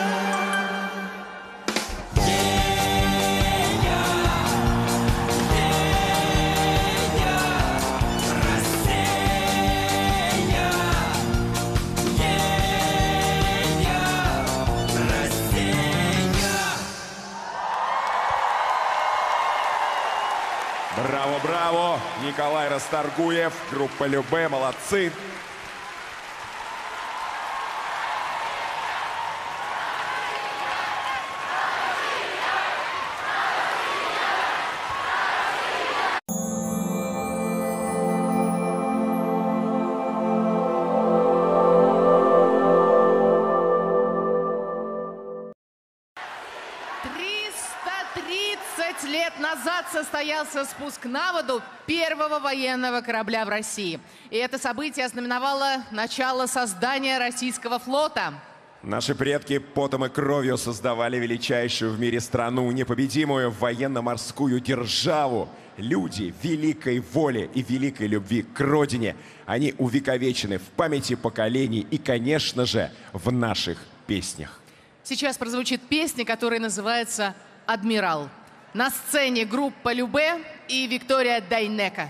Браво, браво! Николай Расторгуев, группа Любэ, молодцы! тридцать лет назад состоялся спуск на воду первого военного корабля в России. И это событие ознаменовало начало создания российского флота. Наши предки потом и кровью создавали величайшую в мире страну, непобедимую военно-морскую державу. Люди великой воли и великой любви к родине. Они увековечены в памяти поколений и, конечно же, в наших песнях. Сейчас прозвучит песня, которая называется «Адмирал». На сцене группа Любэ и Виктория Дайнеко.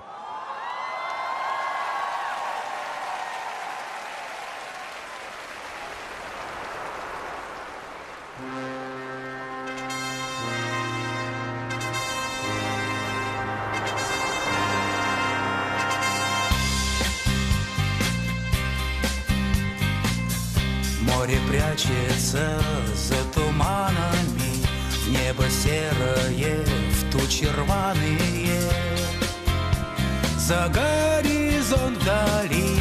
Море прячется за туманами, небо серое, в тучи рваные, за горизонт вдали.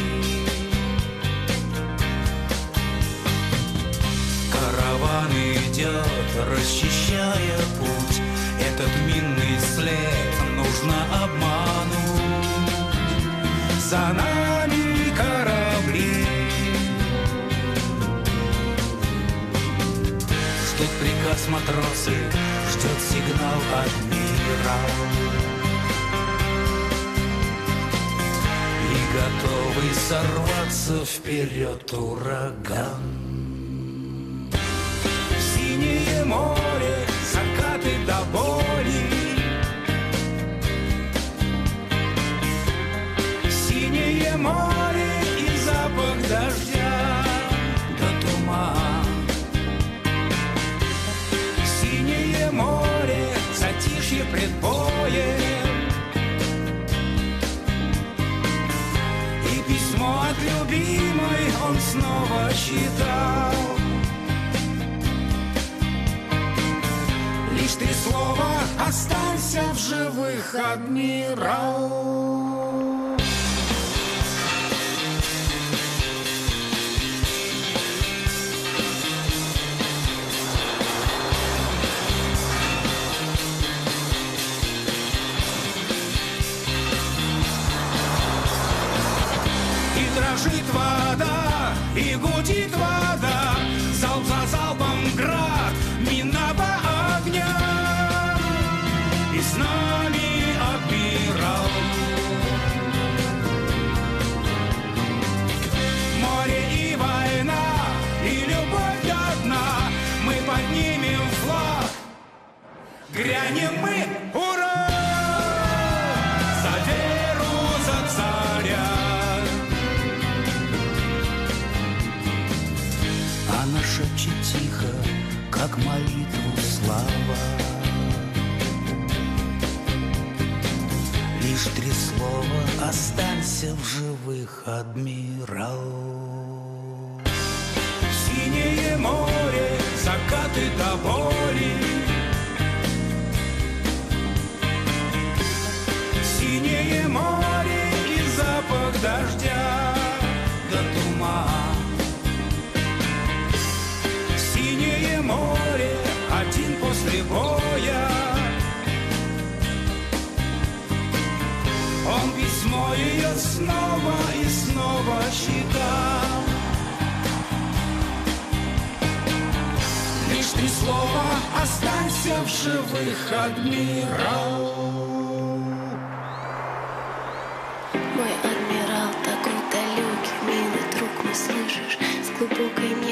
Караван идет, расчищая путь, этот минный след нужно обмануть. За нами корабли ждут приказ матросы, ждет сигнал адмирал. И готовый сорваться вперед ураган. Синее море, закаты до боли, синее море и запах дождя до туман. Синее море, затишье пред боем, и письмо от любимой он снова читал. Лишь три слова: останься в живых, адмирал. Дрожит вода, и гудит вода, залп за залпом град, мина по огням, и с нами адмирал. Море и война, и любовь до дна, мы поднимем флаг, грянем мы, ура! За веру, за царя. Она шепчет тихо, как молитву слава. Лишь три слова: останься в живых, адмирал. Синее море, закаты до боли, синее море и запах дождя до тумана. Синее море, один после боя, он письмо ее снова и снова читал. Лишь три слова: останься в живых, адмирал.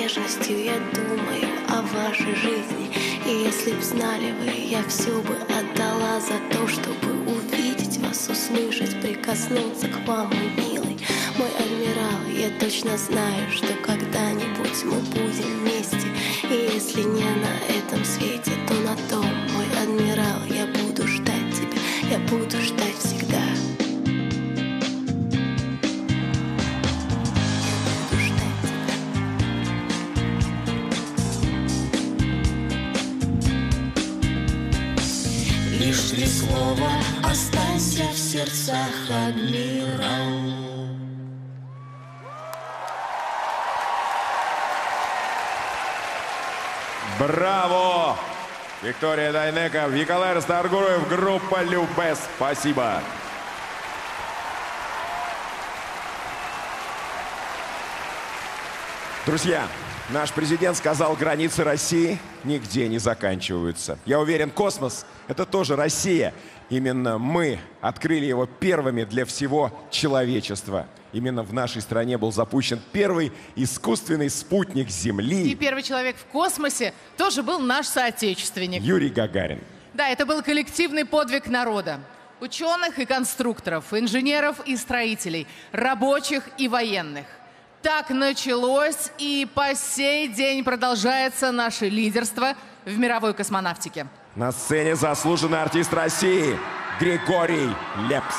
нежностью я думаю о вашей жизни. И если б знали вы, я все бы отдала за то, чтобы увидеть вас, услышать, прикоснуться к вам, мой милый, мой адмирал. Я точно знаю, что когда-нибудь мы будем вместе. И если не на этом свете, то на том, мой адмирал. Я буду ждать тебя, я буду ждать всегда. Лишь три слова, останься в сердцах, адмирал. Браво! Виктория Дайнеко, Виколай Старгуроев, группа Любэ. Спасибо. Друзья, наш президент сказал, границы России нигде не заканчиваются. Я уверен, космос — это тоже Россия. Именно мы открыли его первыми для всего человечества. Именно в нашей стране был запущен первый искусственный спутник Земли. И первый человек в космосе тоже был наш соотечественник. Юрий Гагарин. Да, это был коллективный подвиг народа. Ученых и конструкторов, инженеров и строителей, рабочих и военных. Так началось и по сей день продолжается наше лидерство в мировой космонавтике. На сцене заслуженный артист России Григорий Лепс.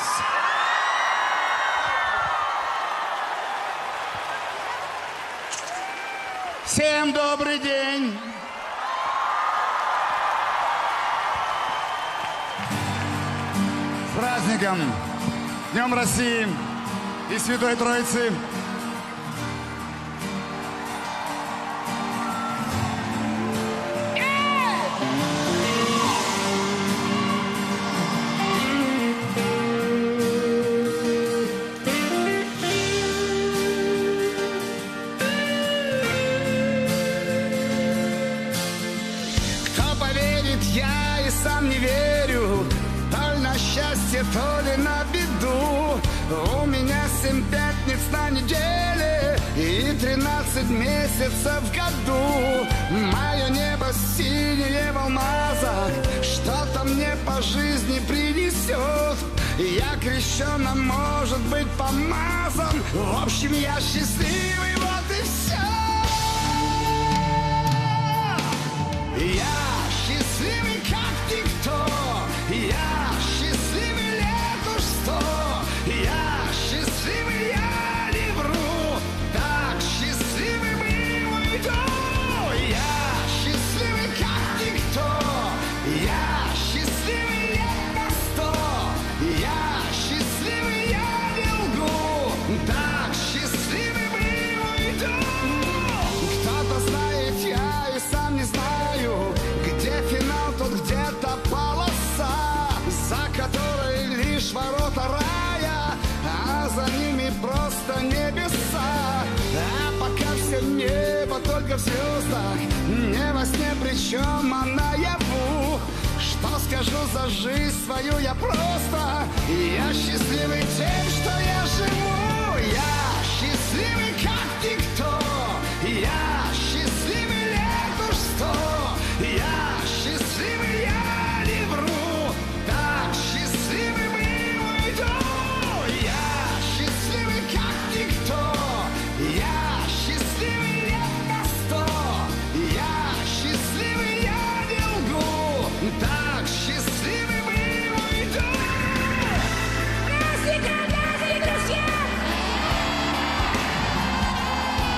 Всем добрый день! С праздником! Днем России и Святой Троицы! То ли на беду. У меня семь пятниц на неделе и тринадцать месяцев в году. Мое небо синее в алмазах что-то мне по жизни принесет. Я крещеным, может быть, помазан. В общем, я счастливый, вот и все. Я счастливый, как никто. Я счастливый лет уж сто. Я счастливый, я не вру. Так счастливый мы уйду. Я счастливый, как никто. Я счастливый лет на сто. Я счастливый, я не лгу. Так счастливый мы уйду. Кто-то знает, я и сам не знаю, где финал, тот где-то полоса, за которой лишь ворота рая, а за ними просто небеса. А пока все небо только в звездах, не во сне, причем а наяву. Что скажу за жизнь свою я просто, я счастливый тем, что я живу. Я счастливый, как никто. Я счастливый лет уж сто. Я счастливый, я не вру. Так счастливый мы уйду. Я счастливый, как никто. Я счастливый лет на сто. Я счастливый, я не лгу. Так счастливый мы уйду. Праздник, праздник, друзья!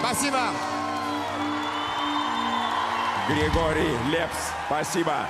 Спасибо. Григорий Лепс, спасибо.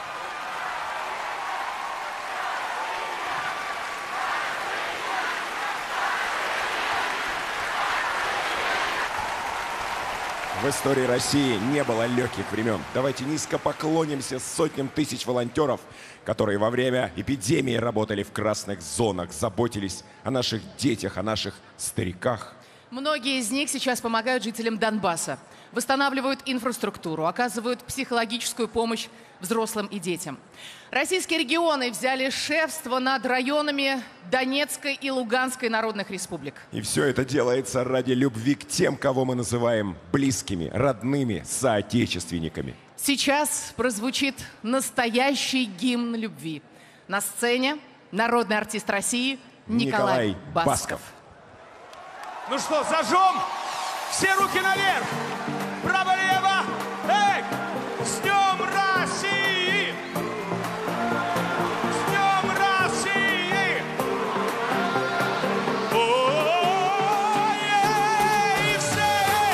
В истории России не было легких времен. Давайте низко поклонимся сотням тысяч волонтеров, которые во время эпидемии работали в красных зонах, заботились о наших детях, о наших стариках. Многие из них сейчас помогают жителям Донбасса, восстанавливают инфраструктуру, оказывают психологическую помощь взрослым и детям. Российские регионы взяли шефство над районами Донецкой и Луганской народных республик. И все это делается ради любви к тем, кого мы называем близкими, родными, соотечественниками. Сейчас прозвучит настоящий гимн любви. На сцене народный артист России Николай, Николай Басков. Басков. Ну что, зажжем? Все руки наверх! Право-лево! Эй! С Днем России! С Днем России! Ой, все!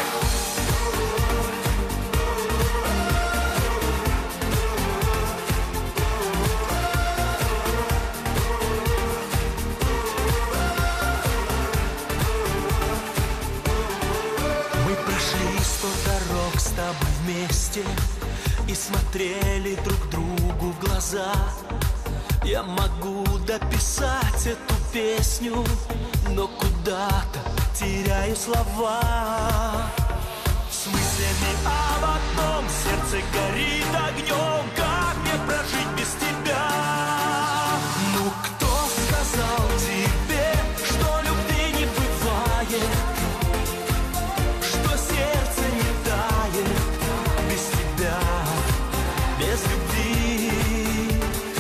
Мы прошли сто дорог с тобой вместе и смотрели друг другу в глаза. Я могу дописать эту песню, но куда-то теряю слова. С мыслями об одном сердце горит огнем. Как мне прожить без тебя? Ну кто сказал тебе, что любви не бывает? Что сердце не тает без тебя, без любви?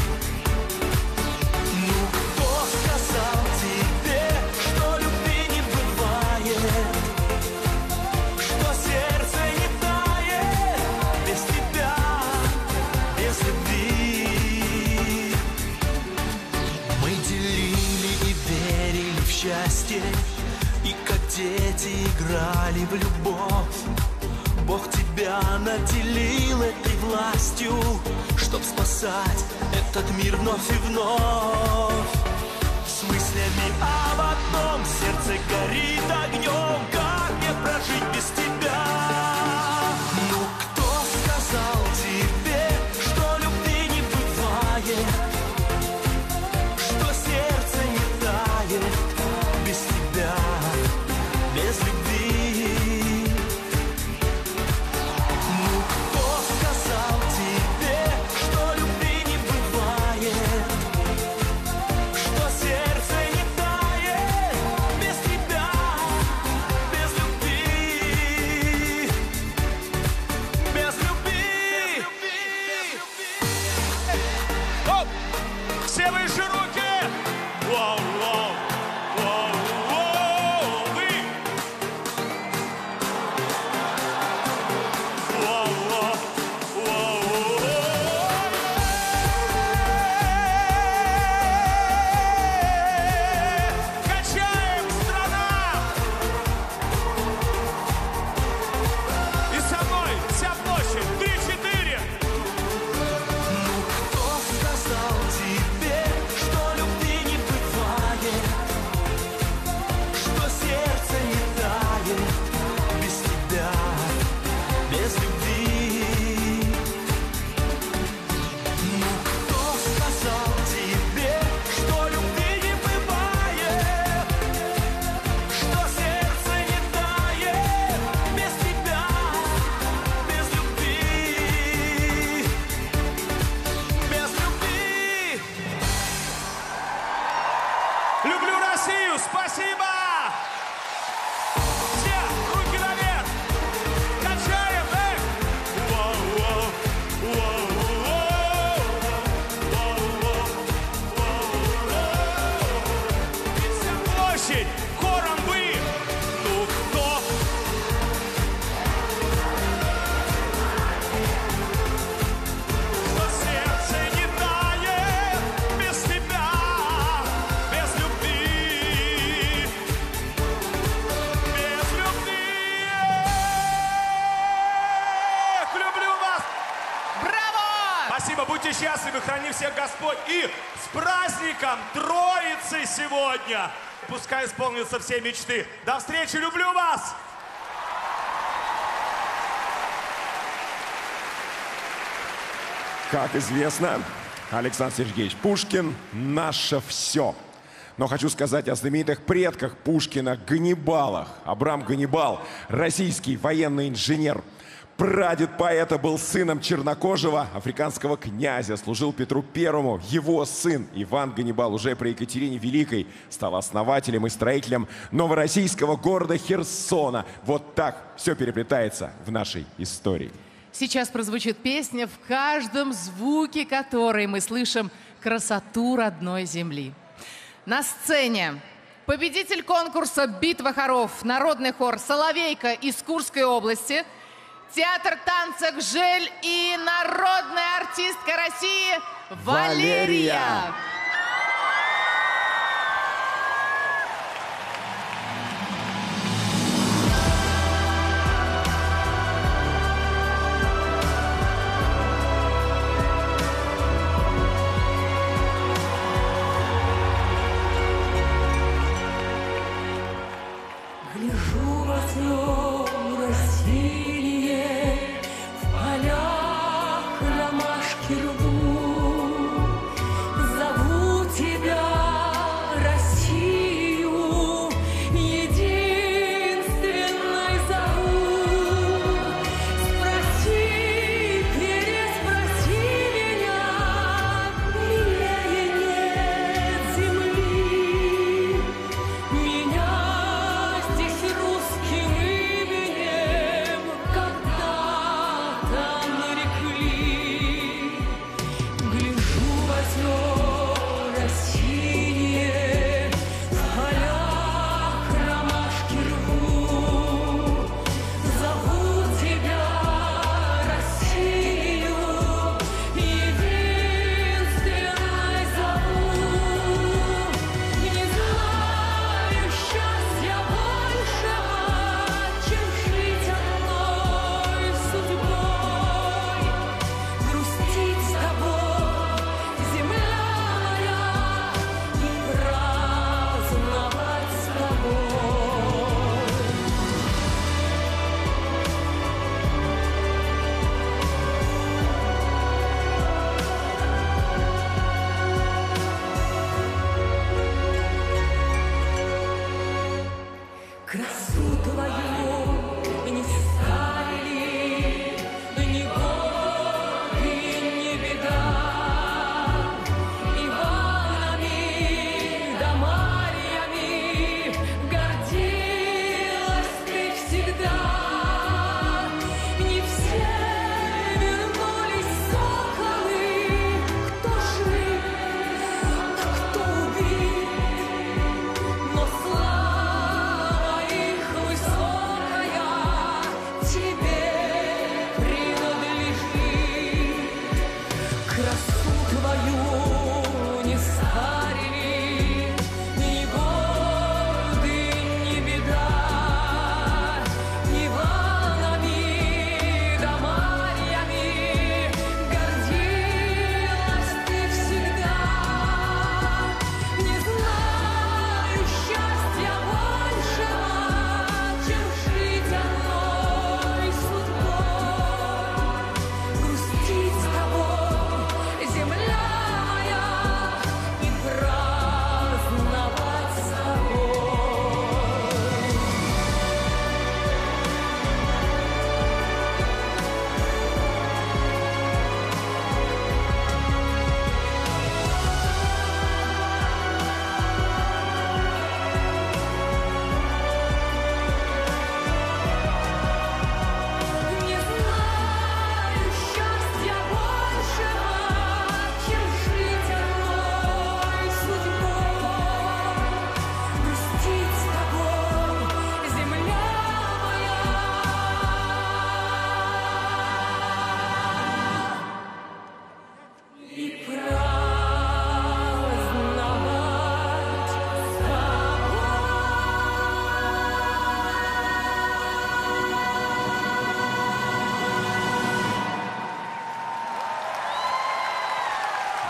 Ну кто сказал тебе, что любви не бывает? Что сердце не тает без тебя, без любви? Мы делили и верили в счастье, и как дети играли в любовь. Бог тебя наделил этой властью, чтоб спасать этот мир вновь и вновь. С мыслями об одном сердце горит огнем. Как мне прожить без тебя? Ну кто сказал тебе, что любви не бывает? Что сердце не тает без тебя, без любви? Ну кто сказал тебе, что любви не бывает? Что сердце не тает без тебя, без любви? Без любви! Оп! Все выше руки! Вау, вау, вау, вау! Вы! Вау, вау, вау, вау! Качаем, страна! И со мной вся площадь! Три-четыре! Кто сказал тебе, что любви не бывает? Что сердце не тает без тебя, без любви? Ну кто сказал тебе, что любви не бывает? Что сердце не тает без тебя, без любви? Без любви! Люблю Россию! Спасибо! Все, руки наверх! Качаем, эй! Вау, вау, вау, вау, вау, вау, вау. И вся площадь! Хором вы! Ну кто? Что сердце не тает без тебя, без любви, без любви. счастливы, храни всех Господь. И с праздником Троицы сегодня. Пускай исполнятся все мечты. До встречи, люблю вас! Как известно, Александр Сергеевич Пушкин – наше все. Но хочу сказать о знаменитых предках Пушкина – Ганнибалах. Абрам Ганнибал – российский военный инженер. Прадед поэта был сыном чернокожего африканского князя, служил Петру Первому. Его сын Иван Ганнибал уже при Екатерине Великой стал основателем и строителем новороссийского города Херсона. Вот так все переплетается в нашей истории. Сейчас прозвучит песня, в каждом звуке которой мы слышим красоту родной земли. На сцене победитель конкурса «Битва хоров», народный хор «Соловейка» из Курской области, театр танца «Гжель» и народная артистка России Валерия. Валерия. Гляжу в окно рассеяние, в полях ромашки рву. Зову тебя, Россию, единственной зову. Спроси, переспроси меня, милее нет земли. Меня здесь русским именем когда-то нарекли. Гляжу в озера синие, в полях ромашки рву. Зову тебя, Россию, единственной зову. Не знаю счастья большего, чем жить одной судьбой. Грустить с тобой, земля моя, и праздновать с тобой. Красу твою не ставили ни годы, ни беда. Иванами да Марьями гордилась ты всегда. Не все вернулись соколы, кто жив, а кто убит. Но слава их высокая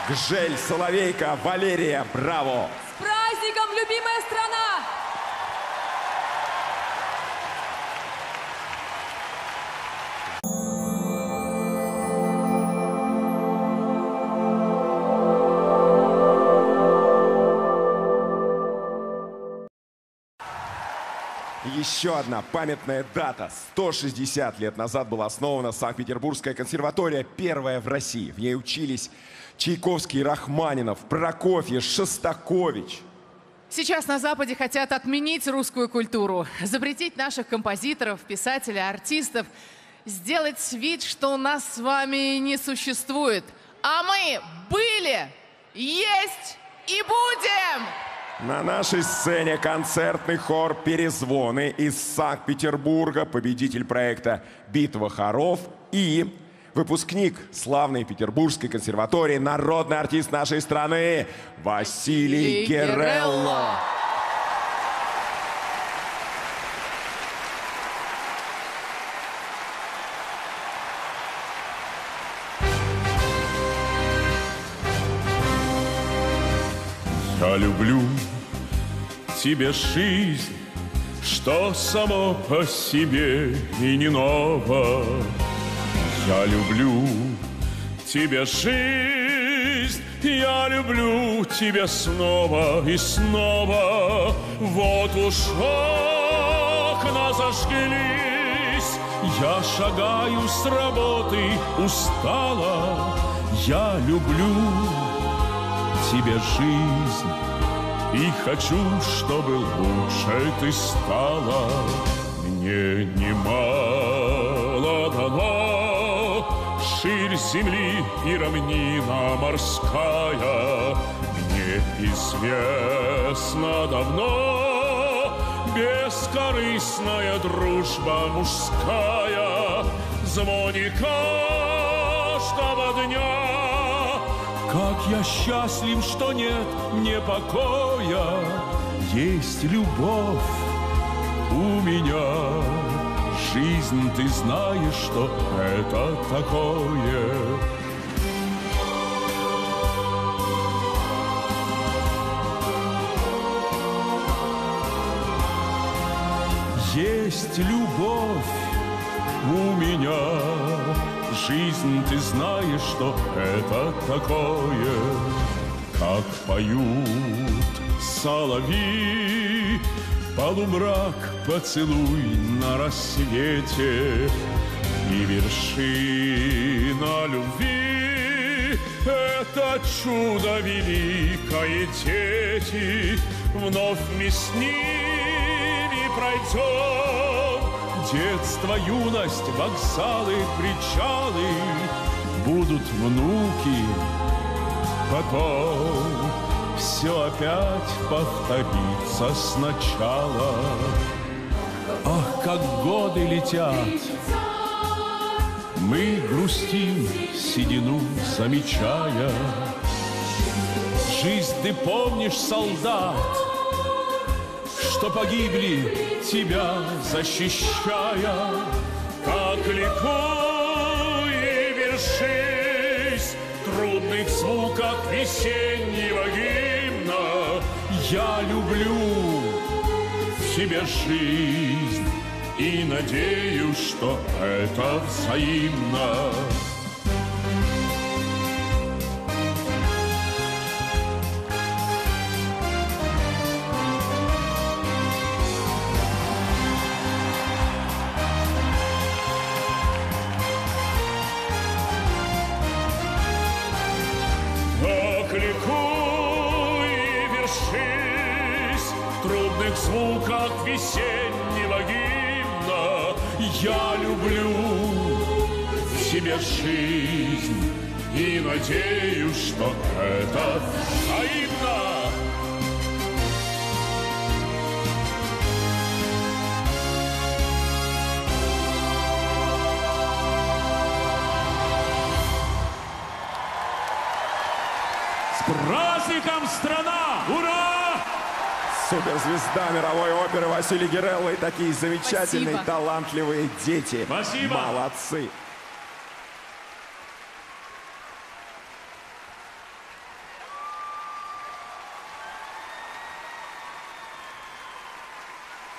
Гжель, Соловейко, Валерия, браво! С праздником, любимая страна! Еще одна памятная дата. сто шестьдесят лет назад была основана Санкт-Петербургская консерватория, первая в России. В ней учились Чайковский, Рахманинов, Прокофьев, Шостакович. Сейчас на Западе хотят отменить русскую культуру, запретить наших композиторов, писателей, артистов, сделать вид, что нас с вами не существует. А мы были, есть и будем! На нашей сцене концертный хор «Перезвоны» из Санкт-Петербурга, победитель проекта «Битва хоров» и выпускник славной Петербургской консерватории, народный артист нашей страны Василий Герелло. Я люблю тебе жизнь, что само по себе и не ново. Я люблю тебе жизнь, я люблю тебя снова и снова. Вот уж окна зажглись, я шагаю с работы устала. Я люблю тебе жизнь и хочу, чтобы лучше ты стала. Мне немало дано ширь земли и равнина морская. Мне известно давно бескорыстная дружба мужская. Звони каждого дня. Как я счастлив, что нет мне покоя, есть любовь у меня. Жизнь, ты знаешь, что это такое. Есть любовь у меня. Жизнь, ты знаешь, что это такое. Как поют соловьи, полумрак поцелуй на рассвете. И вершина любви — это чудо великое, дети. Вновь мы с ними пройдем детство, юность, вокзалы, причалы. Будут внуки, потом все опять повторится сначала. Ах, как годы летят, мы грустим, седину замечая. Жизнь, ты помнишь, солдат, что погибли, тебя защищая. Как ликуй и вершись в трудных звуках весеннего гимна. Я люблю тебе жизнь и надеюсь, что это взаимно. В звуках весеннего гимна я люблю себе жизнь и надеюсь, что это взаимно. С праздником, страна! Ура! Суперзвезда мировой оперы Василий Герелло и такие замечательные, Спасибо. талантливые дети. Спасибо. Молодцы.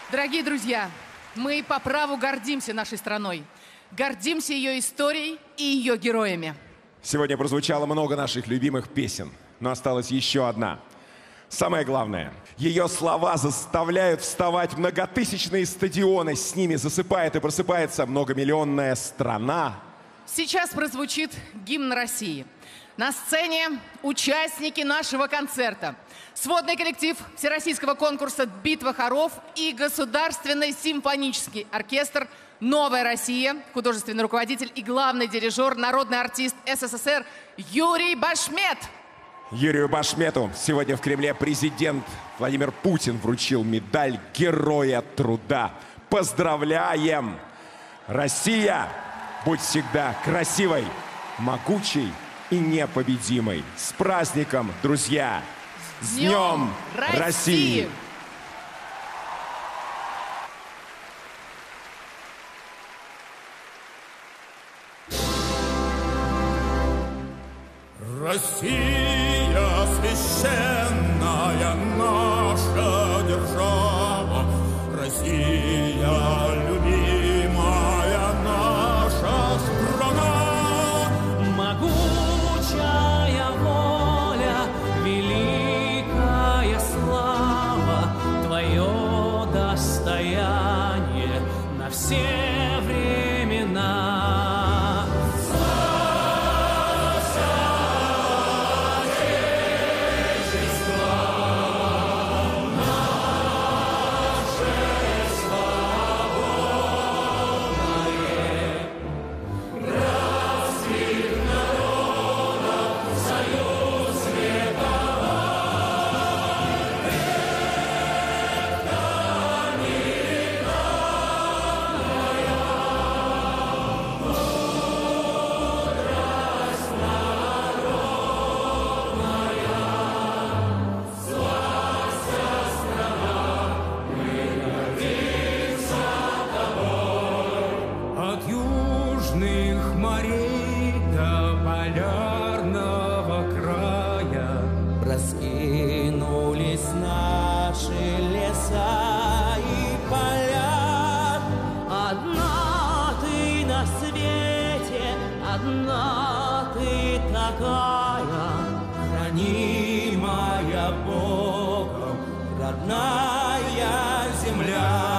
Дорогие друзья, мы по праву гордимся нашей страной. Гордимся ее историей и ее героями. Сегодня прозвучало много наших любимых песен, но осталась еще одна. Самое главное, ее слова заставляют вставать многотысячные стадионы, с ними засыпает и просыпается многомиллионная страна. Сейчас прозвучит гимн России. На сцене участники нашего концерта. Сводный коллектив Всероссийского конкурса «Битва хоров» и Государственный симфонический оркестр «Новая Россия», художественный руководитель и главный дирижер, народный артист СССР Юрий Башмет. Юрию Башмету сегодня в Кремле президент Владимир Путин вручил медаль Героя труда. Поздравляем! Россия, будь всегда красивой, могучей и непобедимой. С праздником, друзья! С Днем России! Россия священная наша держава, Россия любимая наша страна. Могучая воля, великая слава, твое достояние на все времена. Одна ты такая, хранимая Богом, родная земля.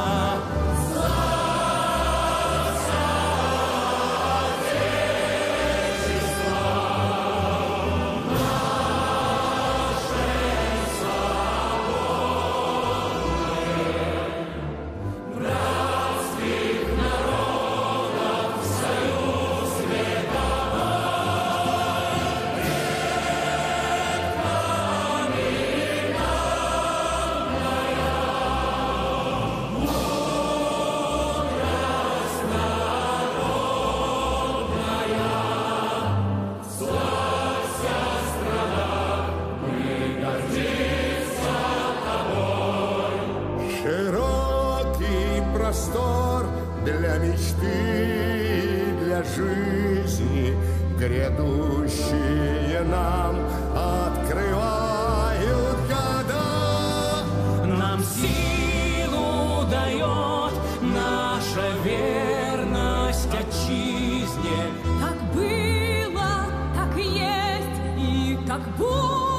Простор для мечты, для жизни, грядущие нам открывают года. Нам силу дает наша верность отчизне. Как было, так есть и как будет.